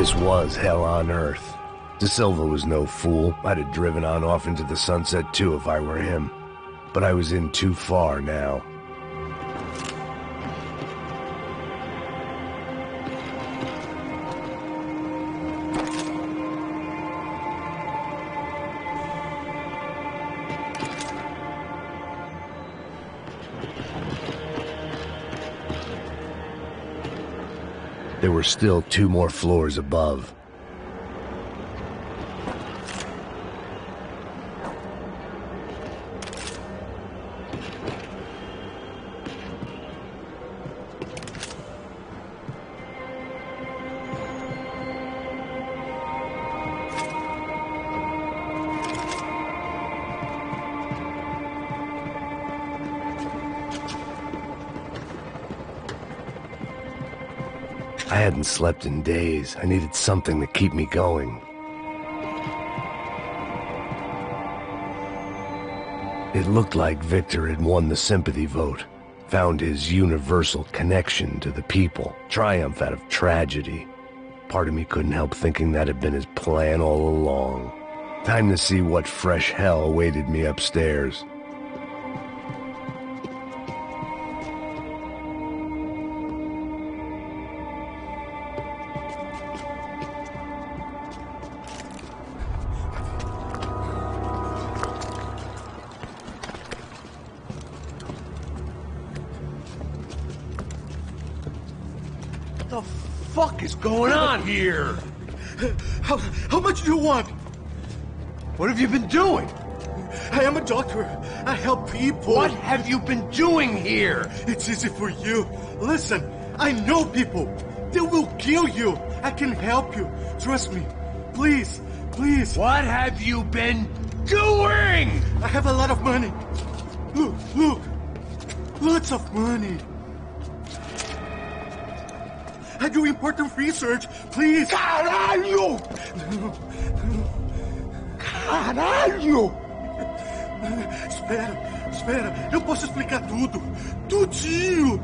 This was hell on earth. De Silva was no fool. I'd have driven on off into the sunset too if I were him. But I was in too far now. There were still 2 more floors above. I hadn't slept in days. I needed something to keep me going. It looked like Victor had won the sympathy vote, found his universal connection to the people, triumph out of tragedy. Part of me couldn't help thinking that had been his plan all along. Time to see what fresh hell awaited me upstairs. What the fuck is going on here? How much do you want? What have you been doing? I am a doctor. I help people. What have you been doing here? It's easy for you. Listen, I know people. They will kill you. I can help you. Trust me. Please, please. What have you been doing? I have a lot of money. Look, look. Lots of money. I do important research. Please. Caralho! Caralho! Espera. Eu posso explicar tudo. Tudinho.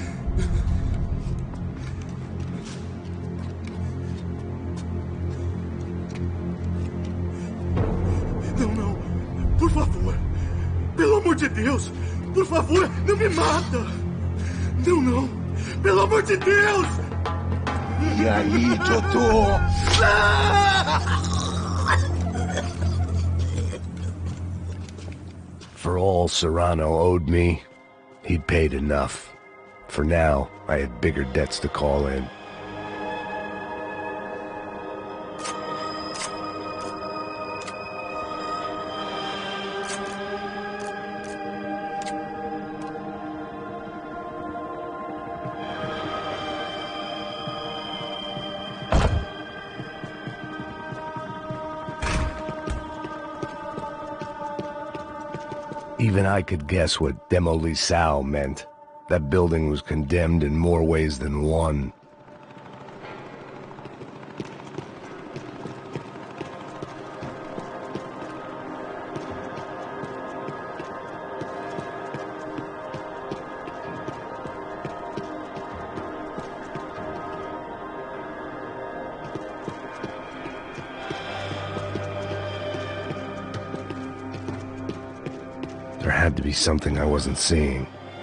Não. Por favor. Pelo amor de Deus. Por favor, não me mata. Não. Pelo amor de Deus. E aí, doutor? For all Serrano owed me, he'd paid enough. For now, I had bigger debts to call in. Even I could guess what Demolição meant. That building was condemned in more ways than one. There had to be something I wasn't seeing.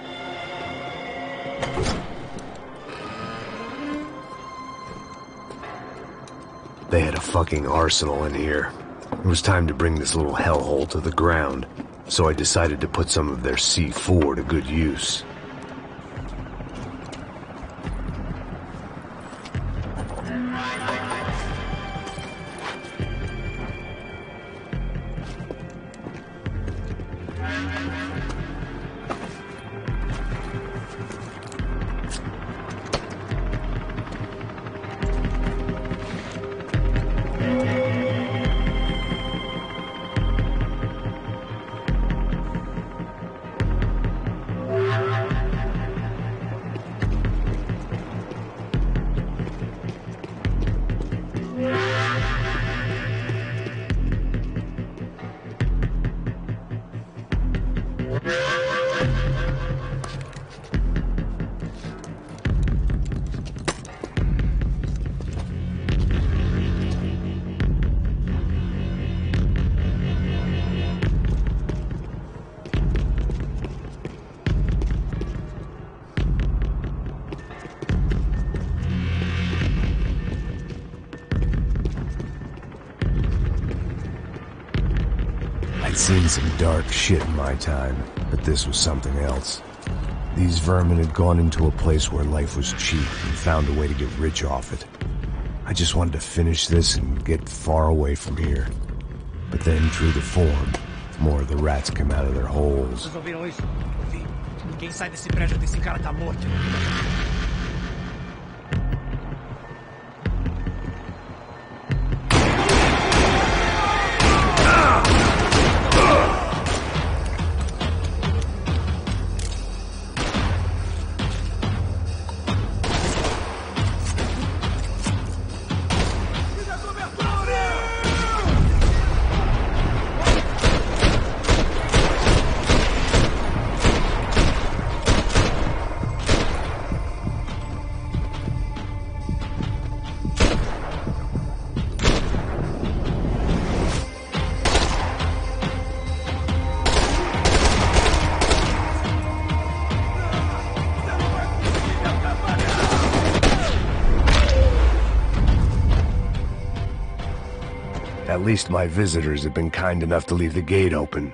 They had a fucking arsenal in here. It was time to bring this little hellhole to the ground, so I decided to put some of their C4 to good use. I'd seen some dark shit in my time, but this was something else. These vermin had gone into a place where life was cheap and found a way to get rich off it. I just wanted to finish this and get far away from here. But then, true to form, more of the rats come out of their holes. Vocês ouviram isso? Ouvi. Ninguém sai desse prédio até esse cara tá morto. At least my visitors have been kind enough to leave the gate open.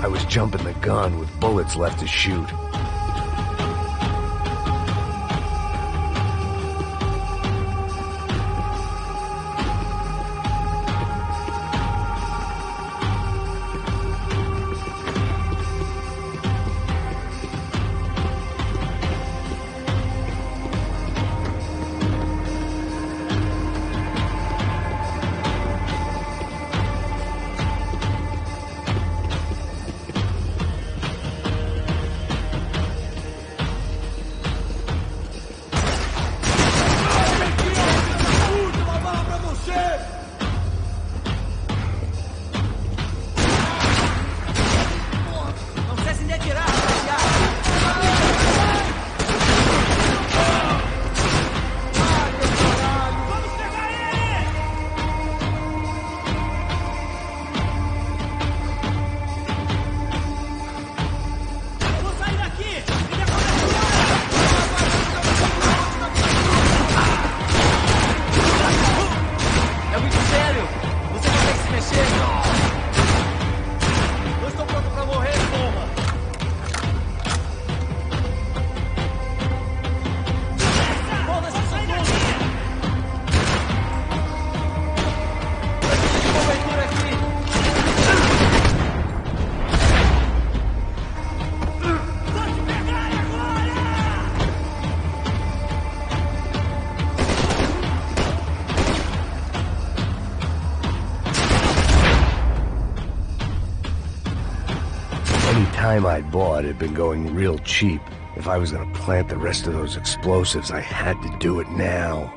I was jumping the gun with bullets left to shoot. Time I'd bought had been going real cheap. If I was gonna plant the rest of those explosives, I had to do it now.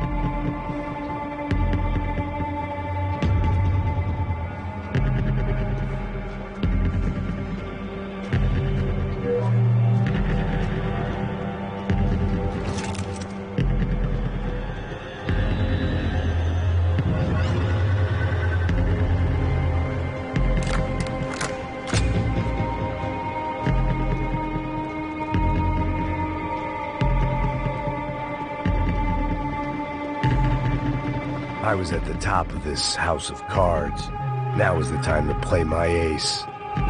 I was at the top of this house of cards. Now was the time to play my ace.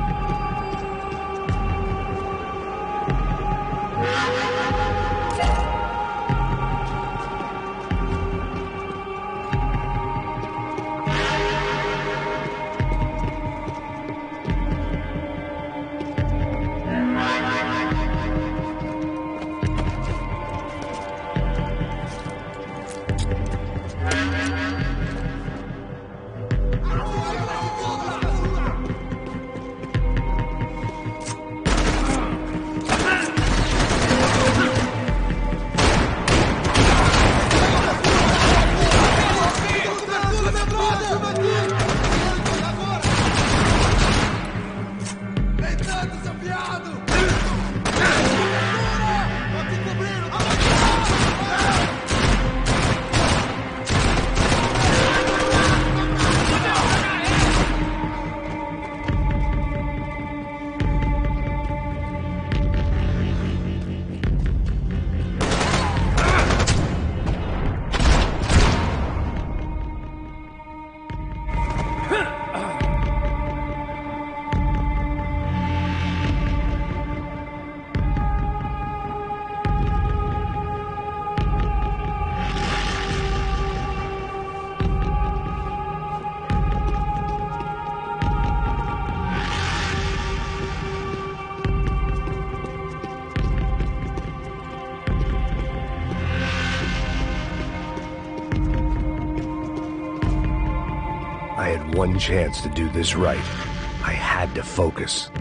I had one chance to do this right. I had to focus.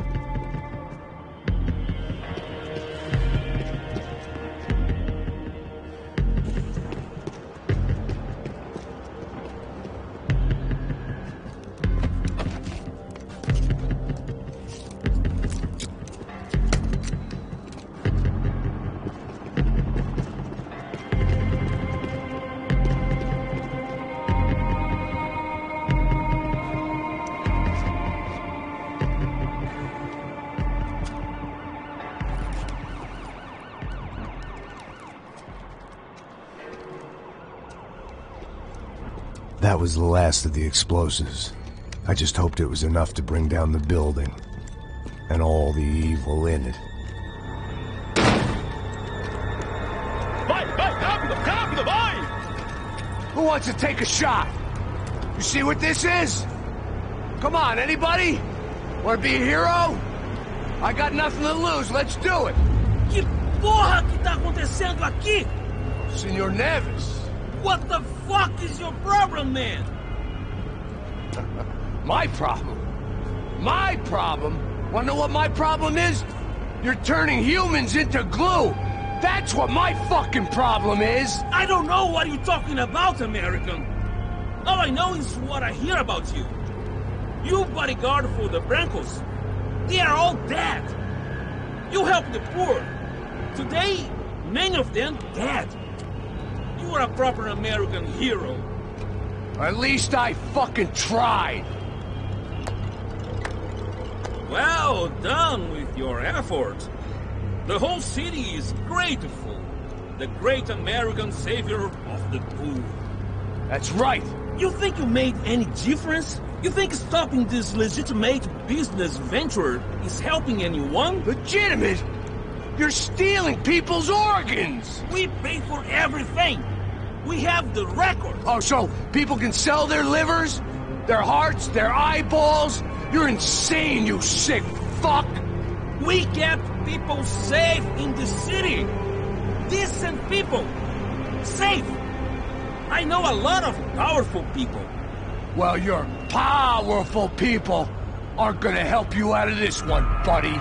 That was the last of the explosives. I just hoped it was enough to bring down the building. and all the evil in it. Vai, vai, rápido, rápido, vai! Who wants to take a shot? You see what this is? Come on, anybody? Want to be a hero? I got nothing to lose, let's do it! Que porra que tá acontecendo aqui? Senor Neves. What the fuck is your problem, man? My problem? My problem? Wanna know what my problem is? You're turning humans into glue! That's what my fucking problem is! I don't know what you're talking about, American. All I know is what I hear about you. You bodyguard for the Brancos. They are all dead. You help the poor. Today, many of them dead. You are a proper American hero. At least I fucking tried! Well done with your effort. The whole city is grateful. The great American savior of the poor. That's right! You think you made any difference? You think stopping this legitimate business venture is helping anyone? Legitimate? You're stealing people's organs! We pay for everything. We have the record. Oh, so people can sell their livers? Their hearts? Their eyeballs? You're insane, you sick fuck! We kept people safe in the city. Decent people. Safe. I know a lot of powerful people. Well, your powerful people aren't gonna help you out of this one, buddy.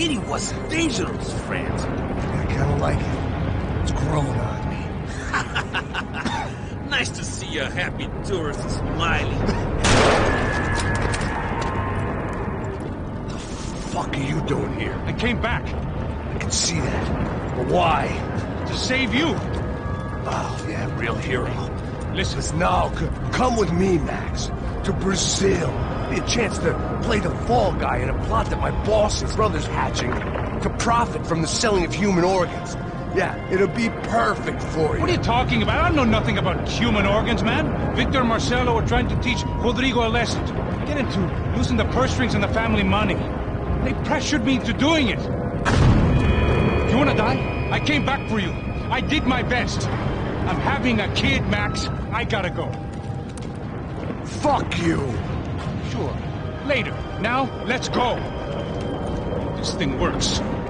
Diddy was dangerous, friend. I kinda like it. It's growing on me. Nice to see a happy tourist smiling. The fuck are you doing here? I came back I can see that. But why? to save you. Oh, yeah, real hero. Listen, No, come with me, Max. To Brazil. Be a chance to play the fall guy in a plot that my boss and brother's hatching to profit from the selling of human organs. Yeah, it'll be perfect for you. what are you talking about? I know nothing about human organs, man. Victor and Marcelo were trying to teach Rodrigo a lesson. Get into losing the purse strings and the family money. They pressured me into doing it. You wanna die? I came back for you. I did my best. I'm having a kid, Max. I gotta go. Fuck you. Sure. Later. Now, let's go. This thing works.